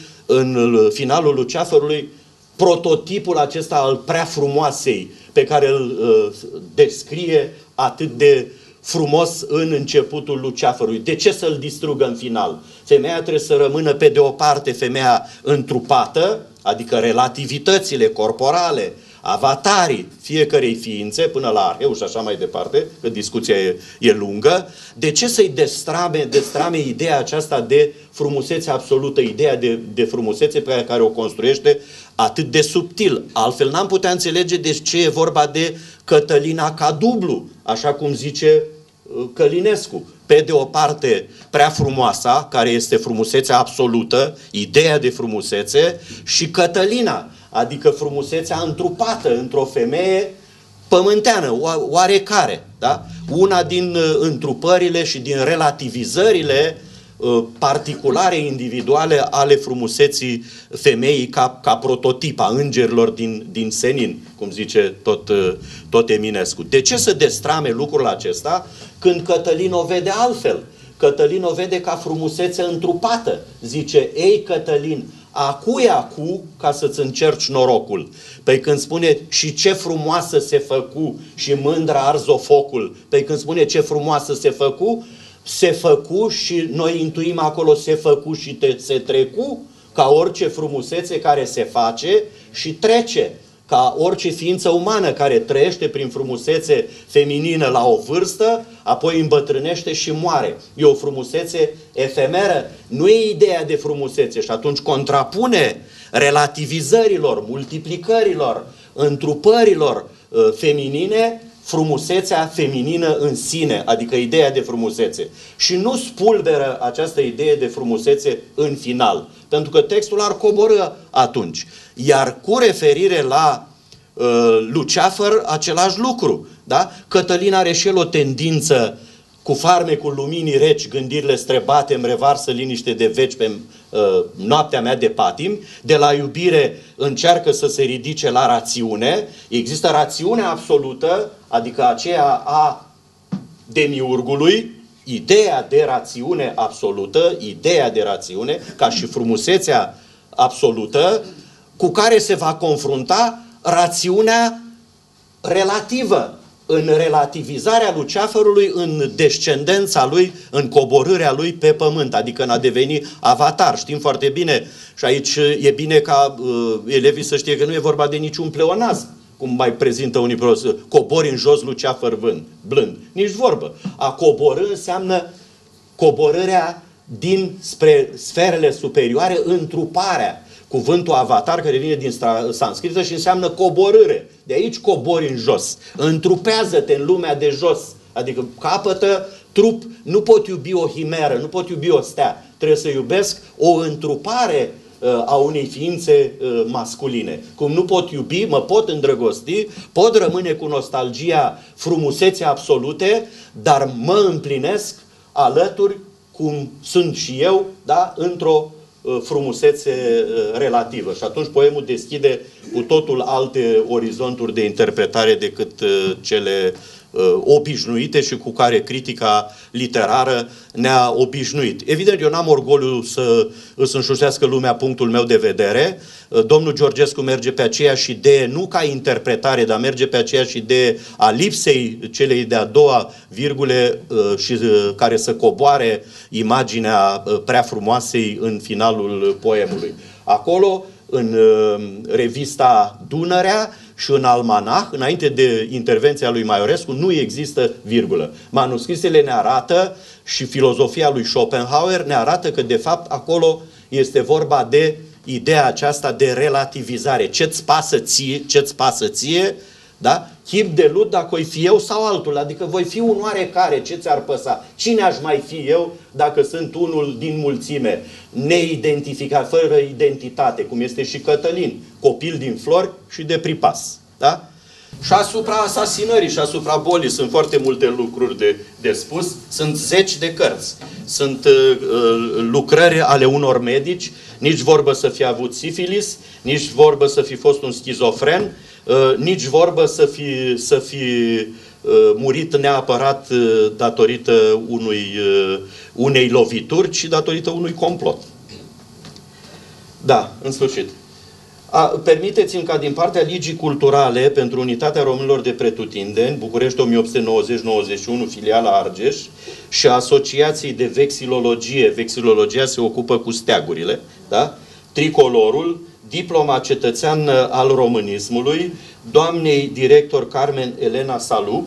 în finalul Luceafărului, prototipul acesta al prea frumoasei, pe care îl uh, descrie atât de frumos în începutul Luceafărului. De ce să-l distrugă în final? Femeia trebuie să rămână pe de o parte femeia întrupată, adică relativitățile corporale, avatarii fiecărei ființe, până la arheu și așa mai departe, că discuția e, e lungă. De ce să-i destrame, destrame ideea aceasta de frumusețe absolută, ideea de, de frumusețe pe care o construiește atât de subtil? Altfel n-am putea înțelege de ce e vorba de Cătălina ca dublu, așa cum zice Călinescu. Pe de o parte, prea frumoasa, care este frumusețea absolută, ideea de frumusețe, și Cătălina, adică frumusețea întrupată într-o femeie pământeană, oarecare. Da? Una din întrupările și din relativizările particulare, individuale ale frumuseții femeii ca, ca prototip a îngerilor din, din senin, cum zice tot, tot Eminescu. De ce să destrame lucrul acesta când Cătălin o vede altfel? Cătălin o vede ca frumusețe întrupată. Zice, ei Cătălin, acu e acu ca să-ți încerci norocul. Păi când spune și ce frumoasă se făcu și mândra arzo focul, păi când spune ce frumoasă se făcu, se făcu și noi intuim acolo se făcu și te, se trecu, ca orice frumusețe care se face și trece, ca orice ființă umană care trăiește prin frumusețe feminină la o vârstă, apoi îmbătrânește și moare. E o frumusețe efemeră, nu e ideea de frumusețe și atunci contrapune relativizărilor, multiplicărilor, întrupărilor uh, feminine, frumusețea feminină în sine, adică ideea de frumusețe. Și nu spulberă această idee de frumusețe în final, pentru că textul ar coborî atunci. Iar cu referire la uh, Luceafăr, același lucru. Da? Cătălin are și el o tendință cu farmecul luminii reci, gândirile strebate îmi revarsă liniște de veci pe uh, noaptea mea de patim. De la iubire încearcă să se ridice la rațiune. Există rațiunea absolută, adică aceea a demiurgului, ideea de rațiune absolută, ideea de rațiune, ca și frumusețea absolută, cu care se va confrunta rațiunea relativă, în relativizarea luceafărului, în descendența lui, în coborârea lui pe pământ, adică în a deveni avatar. Știm foarte bine, și aici e bine ca uh, elevii să știe că nu e vorba de niciun pleonasm, cum mai prezintă unii profesori, cobori în jos luceafăr vând, blând. Nici vorbă. A coborâ înseamnă coborârea din spre sferele superioare, întruparea. Cuvântul avatar, care vine din sanscrită și înseamnă coborâre. De aici cobori în jos. Întrupează-te în lumea de jos. Adică capătă trup. Nu pot iubi o himeră, nu pot iubi o stea. Trebuie să iubesc o întrupare uh, a unei ființe uh, masculine. Cum nu pot iubi, mă pot îndrăgosti, pot rămâne cu nostalgia frumuseții absolute, dar mă împlinesc alături, cum sunt și eu, da, într-o frumusețe relativă. Și atunci poemul deschide cu totul alte orizonturi de interpretare decât cele obișnuite și cu care critica literară ne-a obișnuit. Evident, eu n-am orgoliu să îți înșușească lumea punctul meu de vedere. Domnul Georgescu merge pe aceeași idee, nu ca interpretare, dar merge pe aceeași idee a lipsei celei de-a doua virgule și care să coboare imaginea prea frumoasei în finalul poemului. Acolo, în revista Dunărea și în almanah, înainte de intervenția lui Maiorescu, nu există virgulă. Manuscrisele ne arată și filozofia lui Schopenhauer ne arată că, de fapt, acolo este vorba de ideea aceasta de relativizare. Ce-ți pasă ție, ce-ți pasă ție, da? Chip de lut dacă voi fi eu sau altul, adică voi fi un oarecare, ce ți-ar păsa? Cine aș mai fi eu dacă sunt unul din mulțime, neidentificat, fără identitate, cum este și Cătălin, copil din flori și de pripas. Da? Și asupra asasinării și asupra bolii sunt foarte multe lucruri de, de spus. Sunt zeci de cărți. Sunt uh, lucrări ale unor medici, nici vorbă să fi avut sifilis, nici vorbă să fi fost un schizofren, uh, nici vorbă să fi, să fi uh, murit neapărat uh, datorită unui, uh, unei lovituri, ci datorită unui complot. Da, în sfârșit. Permiteți-mi ca din partea Ligii Culturale pentru Unitatea Românilor de Pretutindeni, București o mie opt sute nouăzeci nouăzeci și unu, filiala Argeș, și a Asociației de Vexilologie, vexilologia se ocupă cu steagurile, da? Tricolorul, diploma cetățean al românismului, doamnei director Carmen Elena Salub,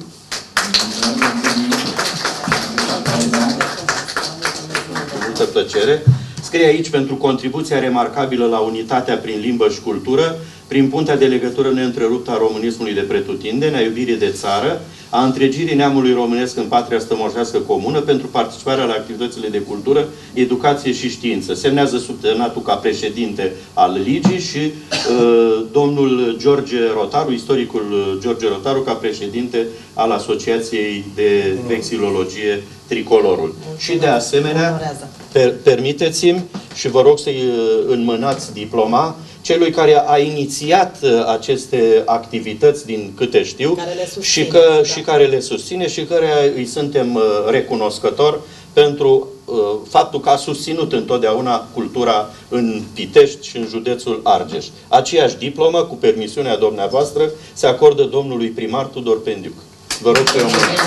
multă plăcere. Scrie aici pentru contribuția remarcabilă la unitatea prin limbă și cultură, prin puntea de legătură neîntreruptă a românismului de pretutindeni, a iubirii de țară, a întregirii neamului românesc în patria stămoșească comună, pentru participarea la activitățile de cultură, educație și știință. Semnează subsemnatul ca președinte al Ligii și uh, domnul George Rotaru, istoricul George Rotaru, ca președinte al Asociației de Vexilologie Tricolorul. Și de asemenea, per, permiteți-mi și vă rog să-i înmânați diploma celui care a inițiat aceste activități, din câte știu, și, că, da. și care le susține și care îi suntem recunoscători pentru uh, faptul că a susținut întotdeauna cultura în Pitești și în județul Argeș. Aceeași diplomă, cu permisiunea dumneavoastră, se acordă domnului primar Tudor Pendiuc. Vă rog să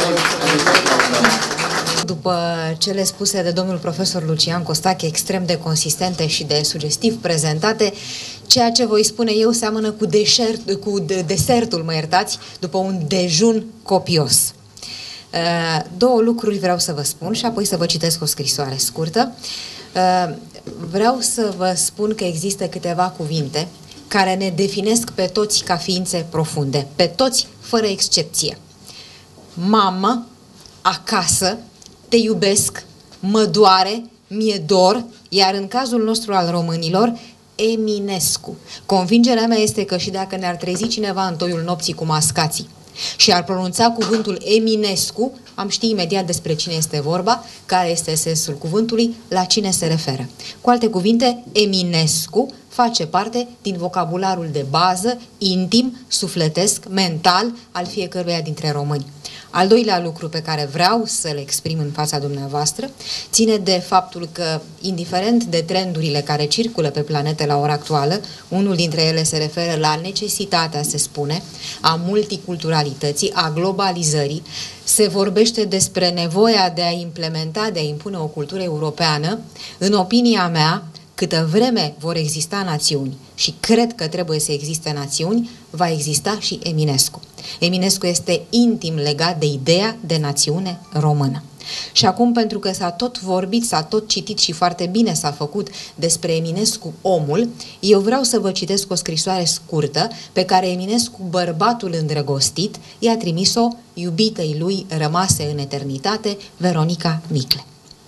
După cele spuse de domnul profesor Lucian Costache, extrem de consistente și de sugestiv prezentate, ceea ce voi spune eu seamănă cu, deșert, cu de desertul, mă iertați, după un dejun copios. Două lucruri vreau să vă spun și apoi să vă citesc o scrisoare scurtă. Vreau să vă spun că există câteva cuvinte care ne definesc pe toți ca ființe profunde, pe toți, fără excepție. Mamă, acasă, te iubesc, mă doare, mi-e dor, iar în cazul nostru al românilor, Eminescu. Convingerea mea este că și dacă ne-ar trezi cineva în toiul nopții cu mascații, și ar pronunța cuvântul Eminescu, am ști imediat despre cine este vorba, care este sensul cuvântului, la cine se referă. Cu alte cuvinte, Eminescu face parte din vocabularul de bază, intim, sufletesc, mental al fiecăruia dintre români. Al doilea lucru pe care vreau să-l exprim în fața dumneavoastră ține de faptul că, indiferent de trendurile care circulă pe planetă la ora actuală, unul dintre ele se referă la necesitatea, se spune, a multiculturalității, a globalizării, se vorbește despre nevoia de a implementa, de a impune o cultură europeană. În opinia mea, câtă vreme vor exista națiuni și cred că trebuie să existe națiuni, va exista și Eminescu. Eminescu este intim legat de ideea de națiune română. Și acum, pentru că s-a tot vorbit, s-a tot citit și foarte bine s-a făcut despre Eminescu omul, eu vreau să vă citesc o scrisoare scurtă pe care Eminescu, bărbatul îndrăgostit, i-a trimis-o iubitei lui rămase în eternitate, Veronica Micle.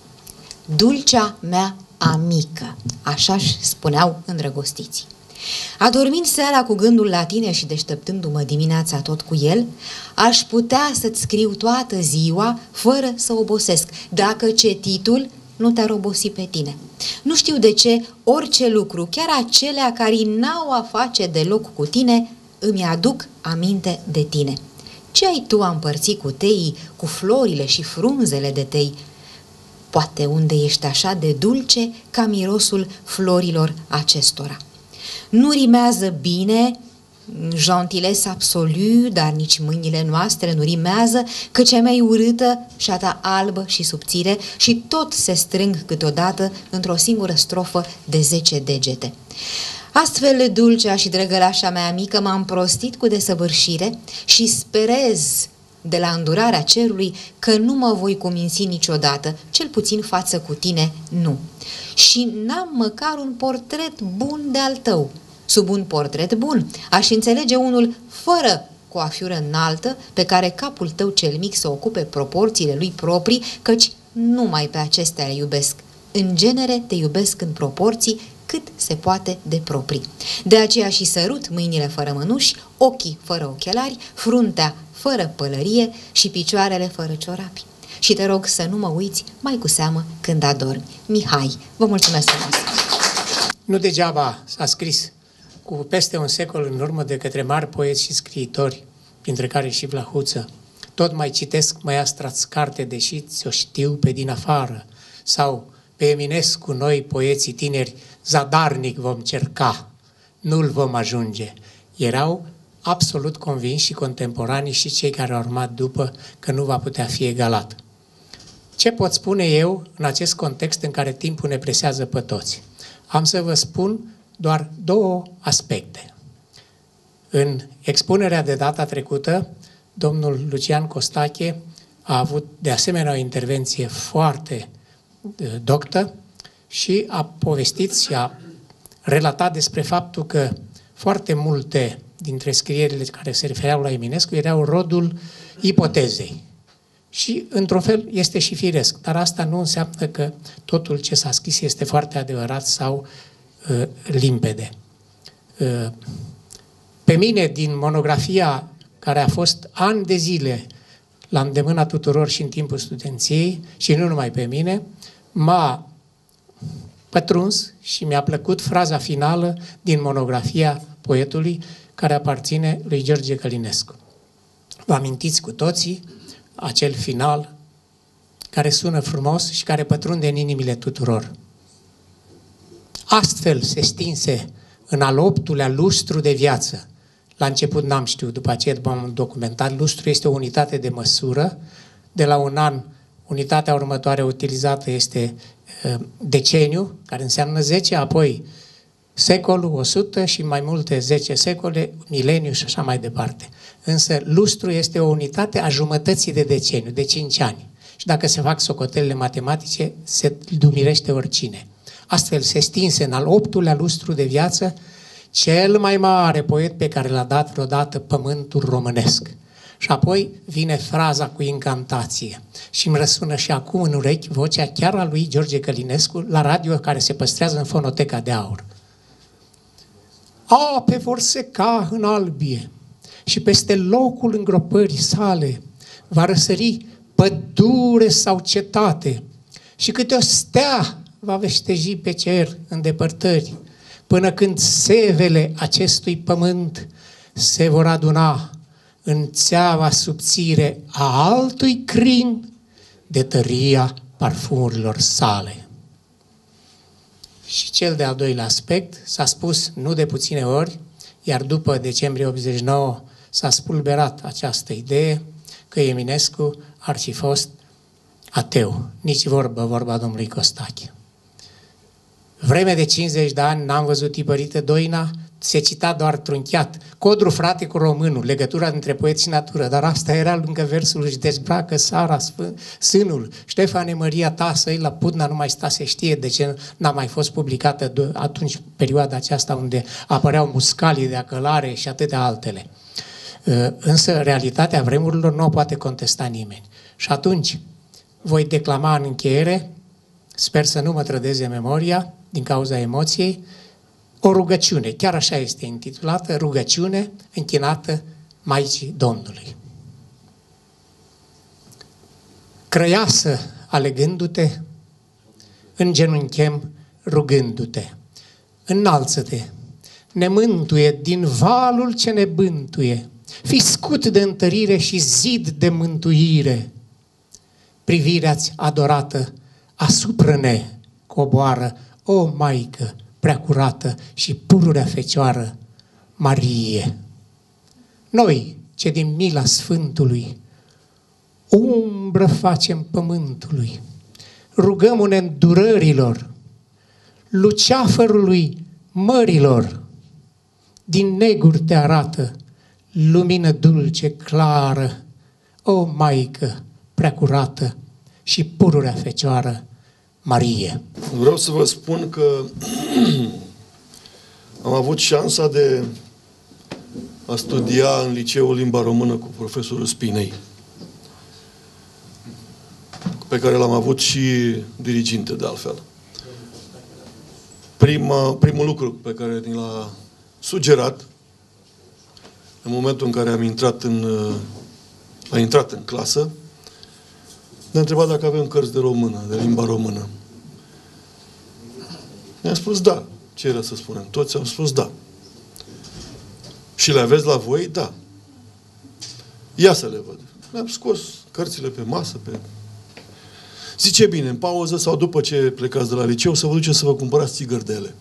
Dulcea mea amică, așa-și spuneau îndrăgostiții. Adormind seara cu gândul la tine și deșteptându-mă dimineața tot cu el, aș putea să-ți scriu toată ziua fără să obosesc, dacă cetitul nu te-ar obosi pe tine. Nu știu de ce, orice lucru, chiar acelea care n-au a face deloc cu tine, îmi aduc aminte de tine. Ce ai tu a împărți cu teii, cu florile și frunzele de tei? Poate unde ești așa de dulce ca mirosul florilor acestora. Nu rimează bine, gentilesse absolu, dar nici mâinile noastre nu rimează, că cea mai urâtă și a ta albă și subțire și tot se strâng câteodată într-o singură strofă de zece degete. Astfel, dulcea și drăgălașa mea mică m-am prostit cu desăvârșire și sperez de la îndurarea cerului că nu mă voi cuminți niciodată, cel puțin față cu tine, nu. Și n-am măcar un portret bun de al tău. Sub un portret bun aș înțelege unul fără coafiură înaltă, pe care capul tău cel mic să ocupe proporțiile lui proprii, căci numai pe acestea le iubesc. În genere te iubesc în proporții cât se poate de proprii. De aceea și sărut mâinile fără mânuși, ochii fără ochelari, fruntea fără pălărie și picioarele fără ciorapi. Și te rog să nu mă uiți mai cu seamă când adormi. Mihai, vă mulțumesc frumos! Nu degeaba s-a scris cu peste un secol în urmă de către mari poeți și scriitori, printre care și Vlahuță. Tot mai citesc măiastra-ți carte, deși ți-o știu pe din afară. Sau pe Eminescu, noi, poeții tineri, zadarnic vom cerca, nu-l vom ajunge. Erau absolut convinși și contemporanii și cei care au urmat după că nu va putea fi egalat. Ce pot spune eu în acest context în care timpul ne presează pe toți? Am să vă spun doar două aspecte. În expunerea de data trecută, domnul Lucian Costache a avut de asemenea o intervenție foarte doctă și a povestit și a relatat despre faptul că foarte multe dintre scrierile care se refereau la Eminescu erau rodul ipotezei. Și, într-un fel, este și firesc, dar asta nu înseamnă că totul ce s-a scris este foarte adevărat sau uh, limpede. Uh, pe mine, din monografia care a fost ani de zile la îndemâna tuturor și în timpul studenției, și nu numai pe mine, m-a pătruns și mi-a plăcut fraza finală din monografia poetului care aparține lui George Călinescu. Vă amintiți cu toții acel final care sună frumos și care pătrunde în inimile tuturor. Astfel se stinse în al optulea lustru de viață. La început n-am știut, după aceea m-am documentat. Lustru este o unitate de măsură. De la un an, unitatea următoare utilizată este uh, deceniu, care înseamnă zece, apoi secolul, o sută și mai multe zece secole, mileniu și așa mai departe. Însă lustru este o unitate a jumătății de deceniu, de cinci ani. Și dacă se fac socotelele matematice, se dumirește oricine. Astfel se stinse în al optulea lustru de viață cel mai mare poet pe care l-a dat vreodată pământul românesc. Și apoi vine fraza cu incantație. Și îmi răsună și acum în urechi vocea chiar a lui George Călinescu la radio, care se păstrează în fonoteca de aur. Ape vor seca în albie și peste locul îngropării sale va răsări pădure sau cetate și câte o stea va veșteji pe cer în depărtări, până când sevele acestui pământ se vor aduna în țeava subțire a altui crin de tăria parfumurilor sale. Și cel de-al doilea aspect s-a spus nu de puține ori, iar după decembrie optzeci și nouă s-a spulberat această idee că Eminescu ar fi fost ateu. Nici vorbă, vorba domnului Costache. Vreme de cincizeci de ani n-am văzut tipărită doina, se cita doar trunchiat. Codru frate cu românul, legătura dintre poet și natură, dar asta era lângă versul își dezbracă Sara sânul. Ștefane Maria Tasăi la Putna nu mai sta, se știe de ce n-a mai fost publicată atunci perioada aceasta unde apăreau muscalii de acălare și atâtea altele. Însă realitatea vremurilor nu o poate contesta nimeni. Și atunci voi declama în încheiere, sper să nu mă trădeze memoria din cauza emoției, o rugăciune, chiar așa este intitulată, rugăciune închinată Maicii Domnului. Crăiasă alegându-te, îngenunchem rugându-te. Înalță-te, ne mântuie din valul ce ne bântuie, fii scut de întărire și zid de mântuire. Privirea-ți adorată asupra ne coboară, o Maică prea curată și pururea Fecioară Marie. Noi, ce din mila Sfântului, umbră facem pământului, rugăm-ne îndurărilor, luceafărului mărilor, din neguri te arată lumină dulce, clară, o Maică prea curată și pururea Fecioară Marie. Vreau să vă spun că am avut șansa de a studia în liceul limba română cu profesorul Spinei, pe care l-am avut și diriginte de altfel. Prima, primul lucru pe care ni l-a sugerat în momentul în care am intrat în, a intrat în clasă, ne-a întrebat dacă avem cărți de română, de limba română. Ne-a spus da. Ce era să spunem? Toți au spus da. Și le aveți la voi? Da. Ia să le văd. Le-am scos cărțile pe masă. Pe... Zice, bine, în pauză sau după ce plecați de la liceu, să vă duceți să vă cumpărați țigări de ele.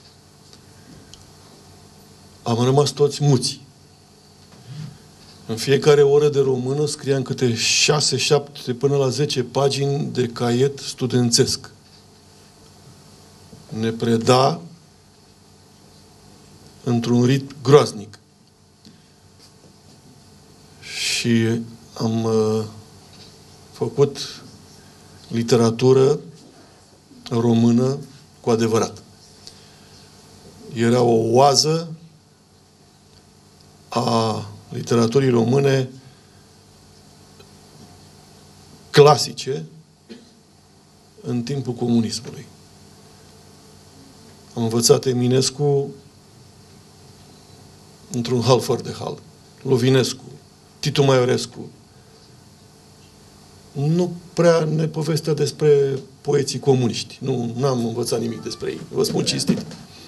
Am rămas toți muți. În fiecare oră de română scriam câte șase, șapte până la zece pagini de caiet studențesc. Ne preda într-un rit groaznic. Și am uh, făcut literatură română cu adevărat. Era o oază a literaturii române clasice în timpul comunismului. Am învățat Eminescu într-un hal fără de hal. Lovinescu, Titu Maiorescu. Nu prea ne povestea despre poeții comuniști. Nu, n-am învățat nimic despre ei. Vă spun cinstit.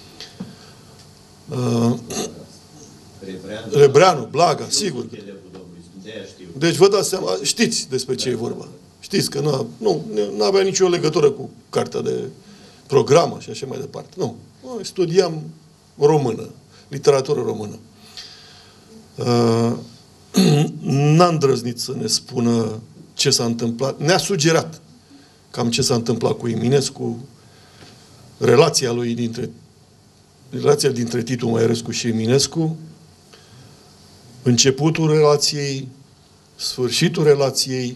Uh, Rebreanu, Rebreanu, Blaga, sigur. Deci vă dați seama, știți despre ce e vorba. Știți că nu, nu, nu avea nicio legătură cu cartea de programă și așa mai departe. Nu. Noi studiam română, literatură română. Uh, n-a îndrăznit să ne spună ce s-a întâmplat. Ne-a sugerat cam ce s-a întâmplat cu Eminescu, relația lui dintre relația dintre Titu Maiorescu și Eminescu, începutul relației, sfârșitul relației.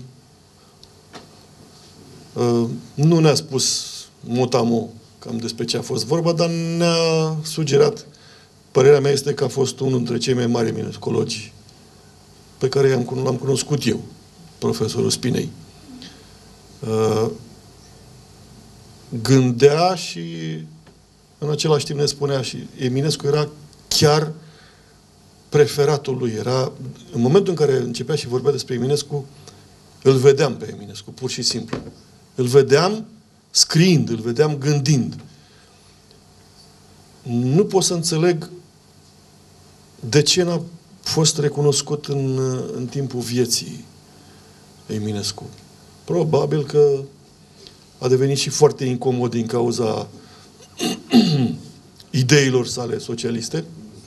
Uh, nu ne-a spus mot-a-mot cam despre ce a fost vorba, dar ne-a sugerat. Părerea mea este că a fost unul dintre cei mai mari eminescologi pe care l-am cunoscut eu, profesorul Spinei. Uh, gândea și în același timp ne spunea și Eminescu era chiar preferatul lui. Era, în momentul în care începea și vorbea despre Eminescu, îl vedeam pe Eminescu, pur și simplu. Îl vedeam scriind, îl vedeam gândind. Nu pot să înțeleg de ce n-a fost recunoscut în, în timpul vieții Eminescu. Probabil că a devenit și foarte incomod din cauza ideilor sale socialiste.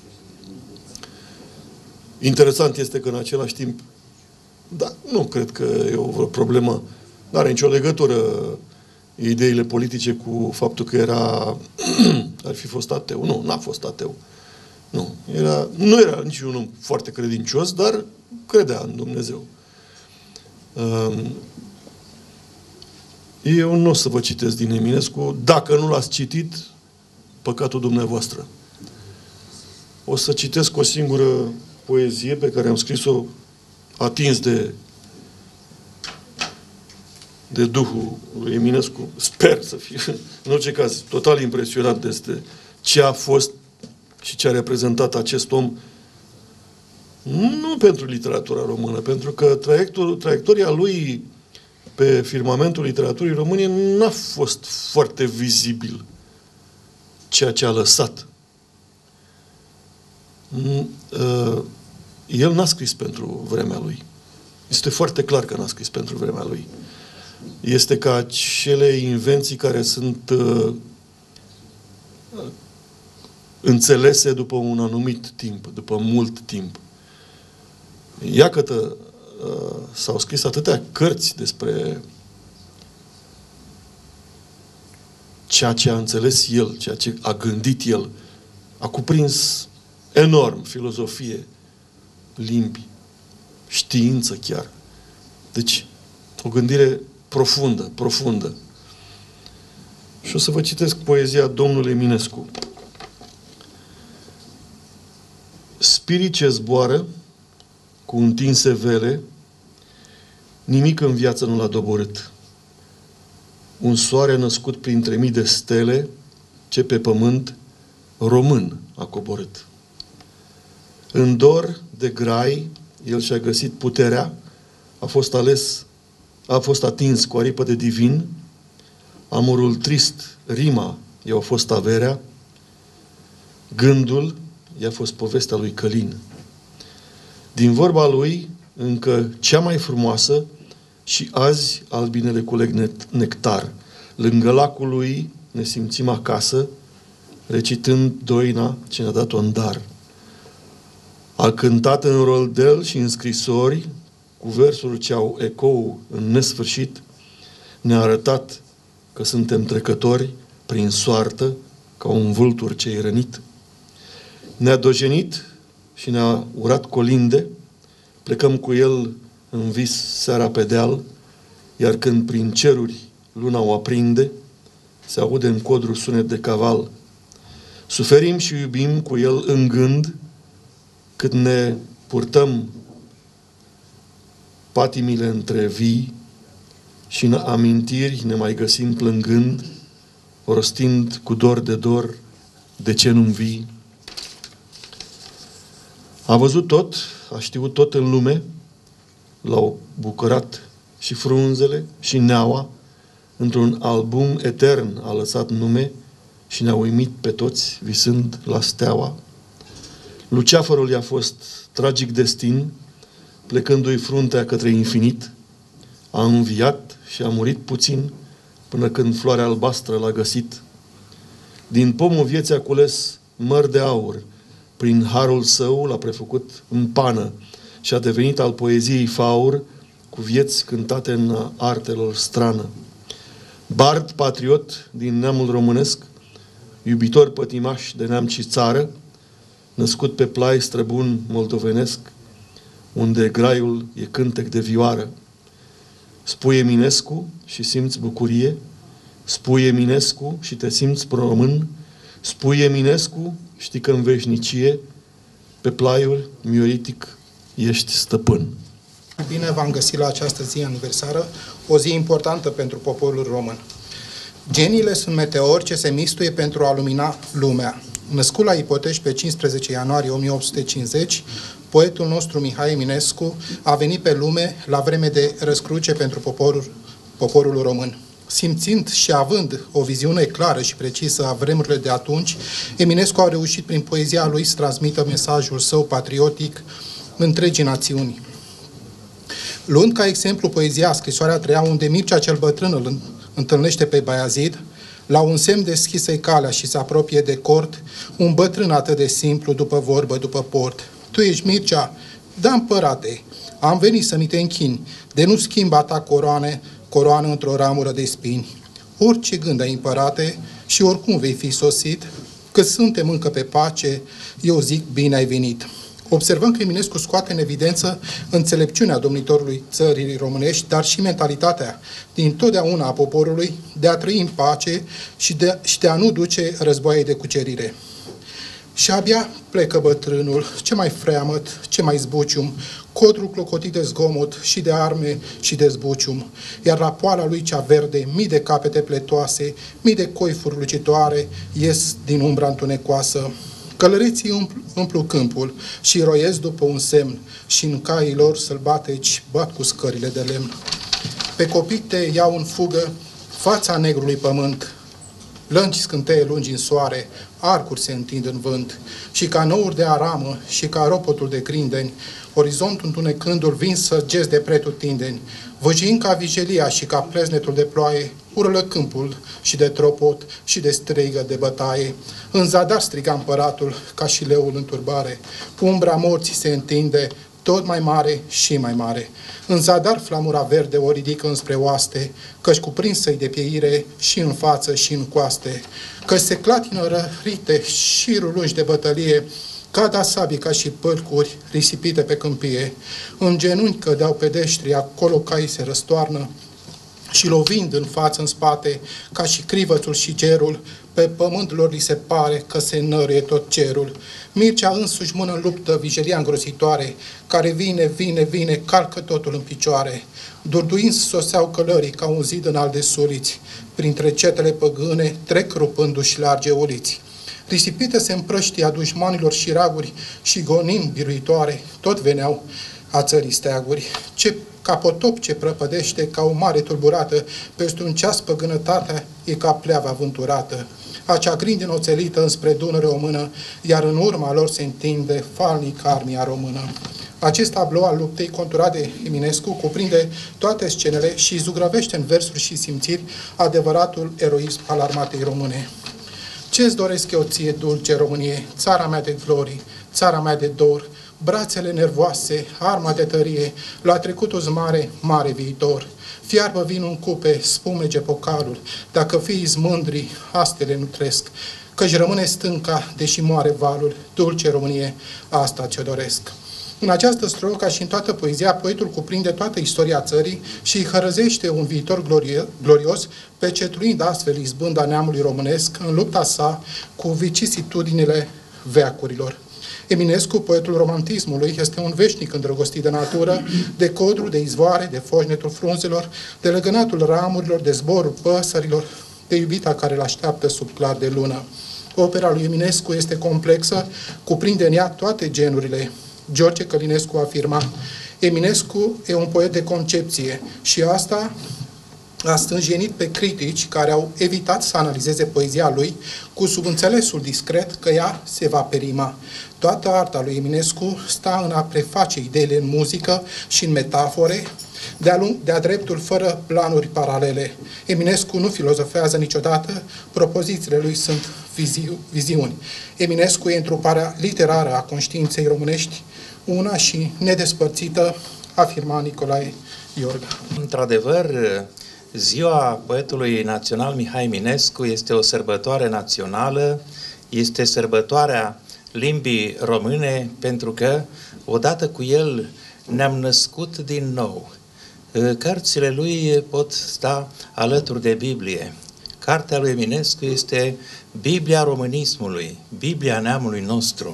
Interesant este că în același timp, da, nu cred că e o problemă, nu are nicio legătură ideile politice cu faptul că era ar fi fost ateu. Nu, n-a fost ateu. Nu. Era, nu era nici un om foarte credincios, dar credea în Dumnezeu. Eu nu o să vă citesc din Eminescu. Dacă nu l-ați citit, păcatul dumneavoastră. O să citesc o singură poezie pe care am scris-o atins de de Duhul lui Eminescu. Sper să fie, în orice caz, total impresionat de ce a fost și ce a reprezentat acest om, nu pentru literatura română, pentru că traiectul, traiectoria lui pe firmamentul literaturii române n-a fost foarte vizibil ceea ce a lăsat. El n-a scris pentru vremea lui. Este foarte clar că n-a scris pentru vremea lui. Este ca acele invenții care sunt uh, înțelese după un anumit timp, după mult timp. Iată, uh, s-au scris atâtea cărți despre ceea ce a înțeles el, ceea ce a gândit el. A cuprins enorm filozofie, limbi, știință chiar. Deci, o gândire profundă, profundă. Și o să vă citesc poezia domnului Eminescu. Spirit ce zboară cu întinse vele, nimic în viață nu l-a doborât. Un soare născut printre mii de stele, ce pe pământ român a coborât. În dor de grai, el și-a găsit puterea, a fost ales, a fost atins cu aripă de divin, amorul trist, rima, i-a fost averea, gândul i-a fost povestea lui Călin. Din vorba lui, încă cea mai frumoasă, și azi albinele culeg nectar. Lângă lacul lui ne simțim acasă, recitând doina ce ne-a dat-o în dar. A cântat în roldel și în scrisori, cu versuri ce au ecou în nesfârșit, ne-a arătat că suntem trecători prin soartă, ca un vultur ce-i rănit. Ne-a dojenit și ne-a urat colinde, plecăm cu el în vis seara pe deal, iar când prin ceruri luna o aprinde, se aude în codru sunet de caval. Suferim și iubim cu el în gând, cât ne purtăm patimile între vii și în amintiri ne mai găsim plângând, rostind cu dor de dor, de ce nu-mi vii? A văzut tot, a știut tot în lume, l-au bucurat și frunzele și neaua, într-un album etern a lăsat nume și ne-a uimit pe toți visând la steaua. Luceafărul i-a fost tragic destin, plecându-i fruntea către infinit, a înviat și a murit puțin până când floarea albastră l-a găsit. Din pomul vieții a cules măr de aur, prin harul său l-a prefăcut în pană și a devenit al poeziei faur, cu vieți cântate în artelor strană. Bard patriot din neamul românesc, iubitor pătimaș de neam și țară, născut pe plai străbun moldovenesc, unde graiul e cântec de vioară. Spui Eminescu și simți bucurie, spui Eminescu și te simți pro-român, spui Eminescu, știi că în veșnicie, pe plaiul mioritic ești stăpân. Bine v-am găsit la această zi aniversară, o zi importantă pentru poporul român. Geniile sunt meteori ce se mistuie pentru a lumina lumea. Născut la Ipotești pe cincisprezece ianuarie o mie opt sute cincizeci, poetul nostru Mihai Eminescu a venit pe lume la vreme de răscruce pentru poporul, poporul român. Simțind și având o viziune clară și precisă a vremurilor de atunci, Eminescu a reușit prin poezia lui să transmită mesajul său patriotic întregii națiuni. Luând ca exemplu poezia Scrisoarea a treia, unde Mircea cel bătrân îl întâlnește pe Baiazid, la un semn deschise-i calea și se apropie de cort, un bătrân atât de simplu, după vorbă, după port. Tu ești Mircea? Da, împărate, am venit să mi te închini, de nu schimba ta coroane, coroană într-o ramură de spini. Orice gând ai, împărate, și oricum vei fi sosit, că suntem încă pe pace, eu zic bine ai venit. Observăm că Eminescu scoate în evidență înțelepciunea domnitorului țării românești, dar și mentalitatea din totdeauna a poporului de a trăi în pace și de, și de a nu duce războaie de cucerire. Și abia plecă bătrânul, ce mai freamăt, ce mai zbucium, codrul clocotit de zgomot și de arme și de zbucium, iar la poala lui cea verde, mii de capete pletoase, mii de coifuri lucitoare ies din umbra întunecoasă. Călăreții umplu, umplu câmpul și roiesc după un semn și în caii lor sălbateci bat cu scările de lemn. Pe copite iau în fugă fața negrului pământ, lănci scânteie lungi în soare, arcuri se întind în vânt și ca nouri de aramă și ca ropotul de grindeni, orizontul întunecându-l vin săgeți de pretutindeni, văjind ca vijelia și ca pleznetul de ploaie, urlă câmpul și de tropot și de strigă de bătaie. În zadar striga împăratul ca și leul în turbare, umbra morții se întinde, tot mai mare și mai mare. În zadar flamura verde o ridică înspre oaste, căci cuprinsă-i de pieire și în față și în coaste, căci se clatină rărite șirul lungi de bătălie, cada sabii ca și pâlcuri risipite pe câmpie. În genunchi cădeau pedeștri, acolo caii se răstoarnă și lovind în față, în spate, ca și crivățul și gerul, pe pământ lor li se pare că se înăruie tot cerul. Mircea însuși mână în luptă vijelia îngrozitoare, care vine, vine, vine, calcă totul în picioare. Durduind soseau călării ca un zid înalt de suliți, printre cetele păgâne trec rupându-și large uliți. Risipite se împrăștia dușmanilor și raguri și gonind biruitoare, tot veneau a țării steaguri. Ce ca potop ce prăpădește ca o mare tulburată, peste un ceas păgânătatea e ca pleava vânturată. Acea grindină oțelită înspre Dunăre o mână, iar în urma lor se întinde falnic armia română. Acest tablou al luptei, conturat de Eminescu, cuprinde toate scenele și zugrăvește în versuri și simțiri adevăratul eroism al armatei române. Ce-ți doresc eu ție, dulce Românie, țara mea de glorii, țara mea de dor, brațele nervoase, arma de tărie, la trecutul mare, mare viitor. Fiarbă vin în cupe, spumege pocalul, dacă fiiți mândri, astele nu tresc, căci rămâne stânca, deși moare valul, dulce Românie, asta ce doresc. În această strofă, ca și în toată poezia, poetul cuprinde toată istoria țării și îi hărăzește un viitor glorios, pecetluind astfel izbânda neamului românesc în lupta sa cu vicisitudinile veacurilor. Eminescu, poetul romantismului, este un veșnic îndrăgostit de natură, de codru, de izvoare, de foșnetul frunzelor, de legănatul ramurilor, de zborul păsărilor, de iubita care îl așteaptă sub clar de lună. Opera lui Eminescu este complexă, cuprinde în ea toate genurile. George Călinescu afirma: Eminescu e un poet de concepție și asta a stânjenit pe critici care au evitat să analizeze poezia lui cu subînțelesul discret că ea se va perima. Toată arta lui Eminescu sta în a preface ideile în muzică și în metafore, de-a, de-a dreptul fără planuri paralele. Eminescu nu filozofează niciodată, propozițiile lui sunt vizi- viziuni. Eminescu e întruparea literară a conștiinței românești, una și nedespărțită, afirma Nicolae Iorga. Într-adevăr, ziua poetului național Mihai Eminescu este o sărbătoare națională, este sărbătoarea limbii române, pentru că odată cu el ne-am născut din nou. Cărțile lui pot sta alături de Biblie. Cartea lui Eminescu este Biblia românismului, Biblia neamului nostru.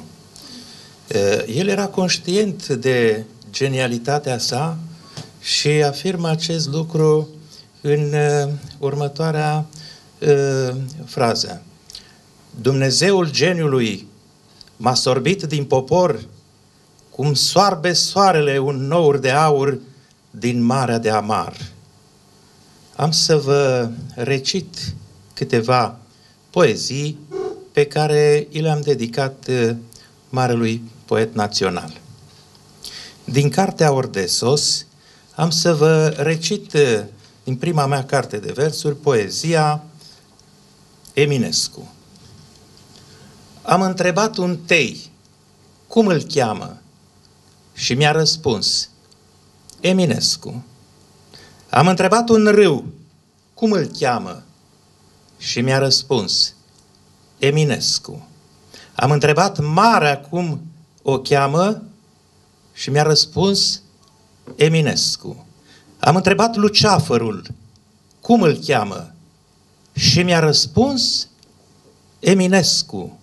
El era conștient de genialitatea sa și afirmă acest lucru în următoarea frază. Dumnezeul geniului m-a sorbit din popor, cum soarbe soarele un nour de aur din marea de amar. Am să vă recit câteva poezii pe care i le-am dedicat marelui poet național. Din cartea Ordesos am să vă recit din prima mea carte de versuri poezia Eminescu. Am întrebat un tei, cum îl cheamă? Și mi-a răspuns, Eminescu. Am întrebat un râu, cum îl cheamă? Și mi-a răspuns, Eminescu. Am întrebat marea cum o cheamă și mi-a răspuns, Eminescu. Am întrebat luceafărul, cum îl cheamă? Și mi-a răspuns, Eminescu.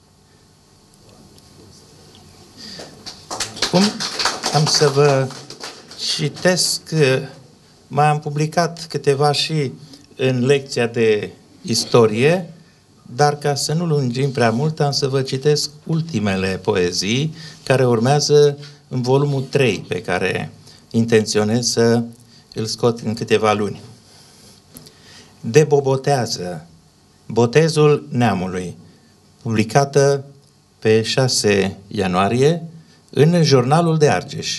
Cum am să vă citesc, mai am publicat câteva și în lecția de istorie, dar ca să nu lungim prea mult, am să vă citesc ultimele poezii care urmează în volumul trei, pe care intenționez să îl scot în câteva luni. De bobotează, botezul neamului, publicată pe șase ianuarie în Jurnalul de Argeș.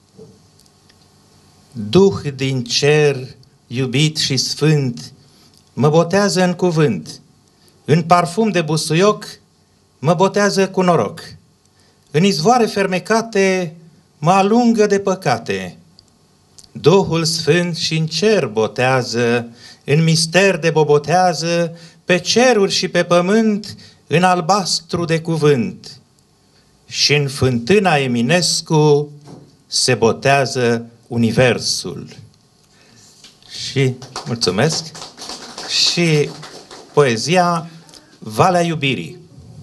Duh din cer, iubit și sfânt, mă botează în cuvânt, în parfum de busuioc, mă botează cu noroc. În izvoare fermecate, mă alungă de păcate. Duhul Sfânt și în cer botează, în mister de bobotează, pe ceruri și pe pământ, în albastru de cuvânt. Și în fântâna Eminescu se botează universul. Și, mulțumesc, și poezia Valea Iubirii.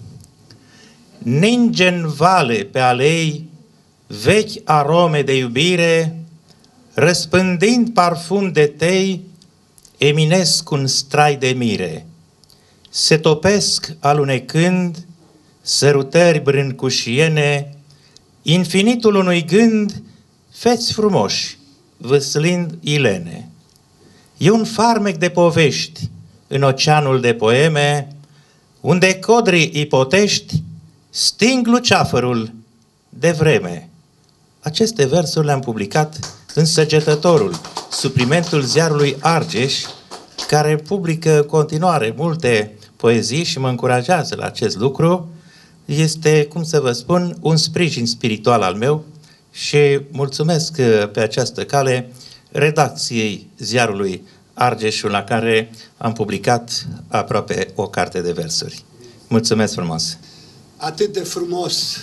Ninge-n vale pe alei vechi arome de iubire, răspândind parfum de tei, Eminescu un strai de mire. Se topesc alunecând sărutări brâncușiene, infinitul unui gând, feți frumoși, vâslind ilene. E un farmec de povești în oceanul de poeme, unde codrii ipotești sting luceafărul de vreme. Aceste versuri le-am publicat în Săgetătorul, suplimentul ziarului Argeș, care publică în continuare multe poezii și mă încurajează la acest lucru. Este, cum să vă spun, un sprijin spiritual al meu și mulțumesc pe această cale redacției ziarului Argeșul, la care am publicat aproape o carte de versuri. Mulțumesc frumos! Atât de frumos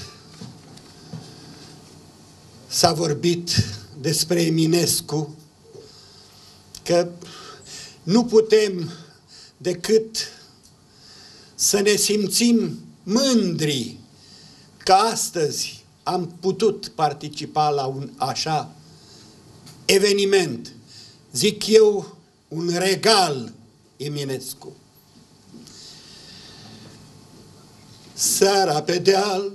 s-a vorbit despre Eminescu, că nu putem decât să ne simțim mândri că astăzi am putut participa la un așa eveniment, zic eu, un regal Eminescu. Seara pe deal,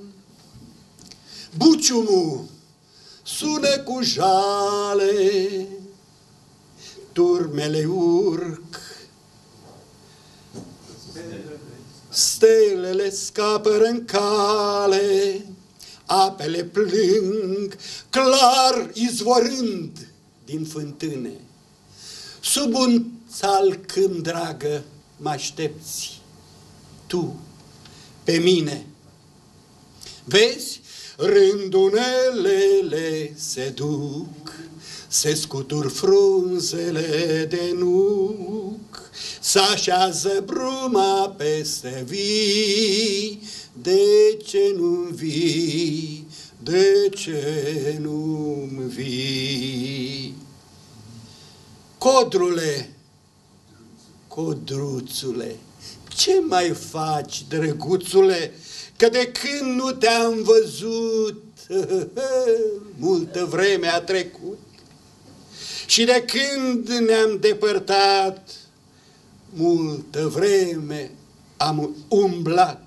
buciumul sună cu jale, turmele urc, stelele scapără în cale, apele plâng, clar izvorând din fântâne. Sub un țalcâm, dragă, mă aștepți tu pe mine. Vezi, rândunelele se duc, se scutur frunzele de nuc, s-așează bruma peste vii. De ce nu-mi vii? De ce nu-mi vii? Codrule, codruțule, ce mai faci, drăguțule, că de când nu te-am văzut, multă vreme a trecut, și de când ne-am depărtat, multă vreme am umblat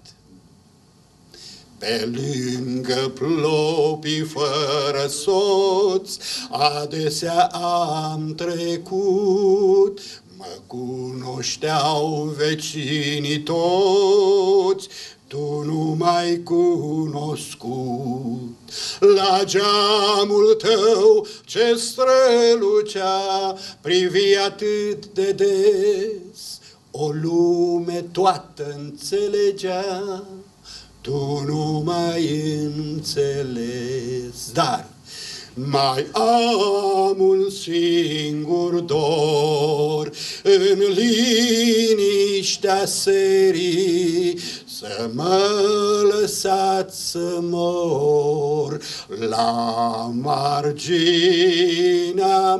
pe lângă plopii fără soț, adesea am trecut, mă cunoșteau vecinii toți, tu nu m-ai cunoscut. La geamul tău ce strălucea, privi atât de des, o lume toată înțelegea, tu nu mai înțeles. Dar mai am un singur dor, în liniștea serii, să mă lăsați să mor la marginea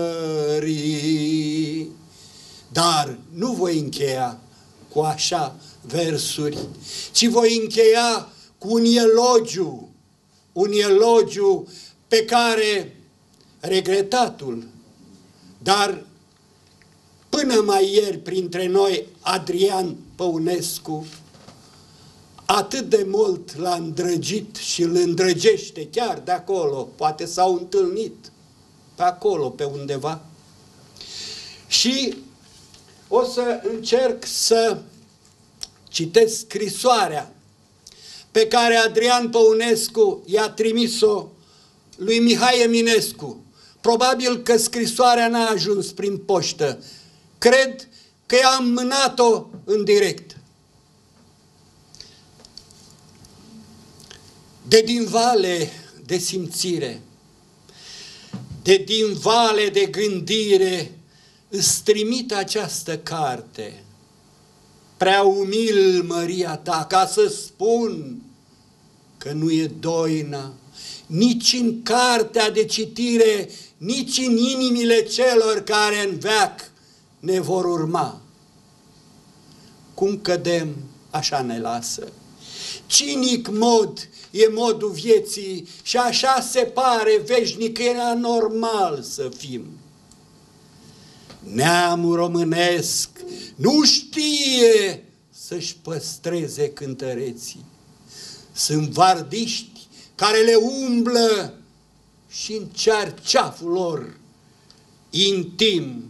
mării. Dar nu voi încheia cu așa versuri, ci voi încheia cu un elogiu, un elogiu pe care regretatul, dar până mai ieri printre noi Adrian Păunescu atât de mult l-a îndrăgit și îl îndrăgește chiar de acolo, poate s-au întâlnit pe acolo, pe undeva. Și o să încerc să citesc scrisoarea pe care Adrian Păunescu i-a trimis-o lui Mihai Eminescu. Probabil că scrisoarea n-a ajuns prin poștă. Cred că i-am mânat-o în direct. De din vale de simțire, de din vale de gândire, îți trimit această carte, prea umil măria ta, ca să spun că nu e doina nici în cartea de citire, nici în inimile celor care în veac ne vor urma. Cum cădem, așa ne lasă. Cinic mod e modul vieții și așa se pare veșnic că era normal să fim. Neamul românesc nu știe să-și păstreze cântăreții. Sunt vardiști care le umblă și în cearceaful lor intim.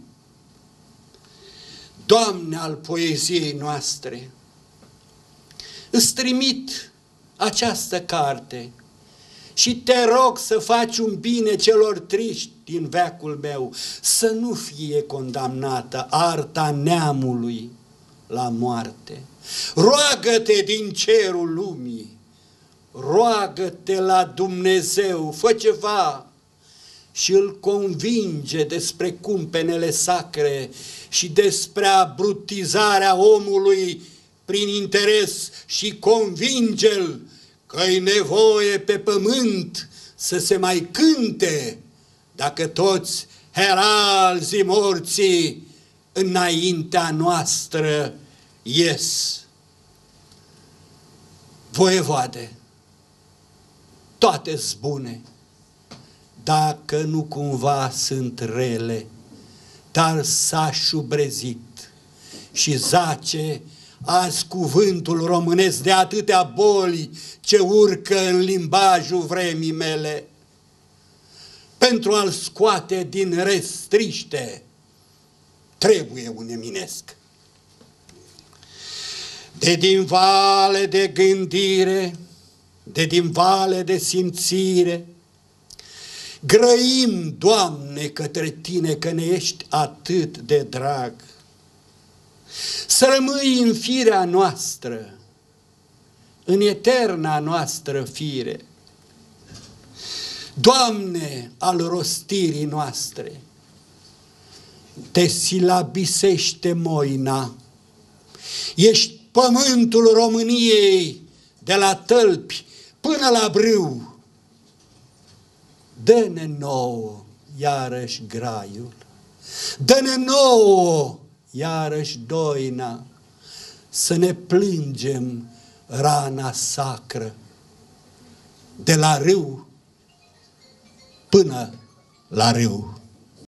Doamne al poeziei noastre, îți trimit această carte și te rog să faci un bine celor triști din veacul meu, să nu fie condamnată arta neamului la moarte. Roagă-te din cerul lumii, roagă-te la Dumnezeu, fă ceva și îl convinge despre cumpenele sacre și despre abrutizarea omului prin interes și convinge-l că-i nevoie pe pământ să se mai cânte dacă toți heralzii morții înaintea noastră ies. Voievoade, toate-s bune, dacă nu cumva sunt rele, dar s-a șubrezit și zace azi cuvântul românesc de atâtea boli ce urcă în limbajul vremii mele. Pentru a-l scoate din restriște, trebuie un Eminescu. De din vale de gândire, de din vale de simțire, grăim, Doamne, către Tine că ne ești atât de drag. Să rămâi în firea noastră, în eterna noastră fire. Doamne al rostirii noastre, te silabisește moina, ești pământul României de la Tălpi până la Brâu. Dă-ne nouă iarăși graiul, dă-ne nouă iarăși doina, să ne plângem rana sacră de la râu până la râu.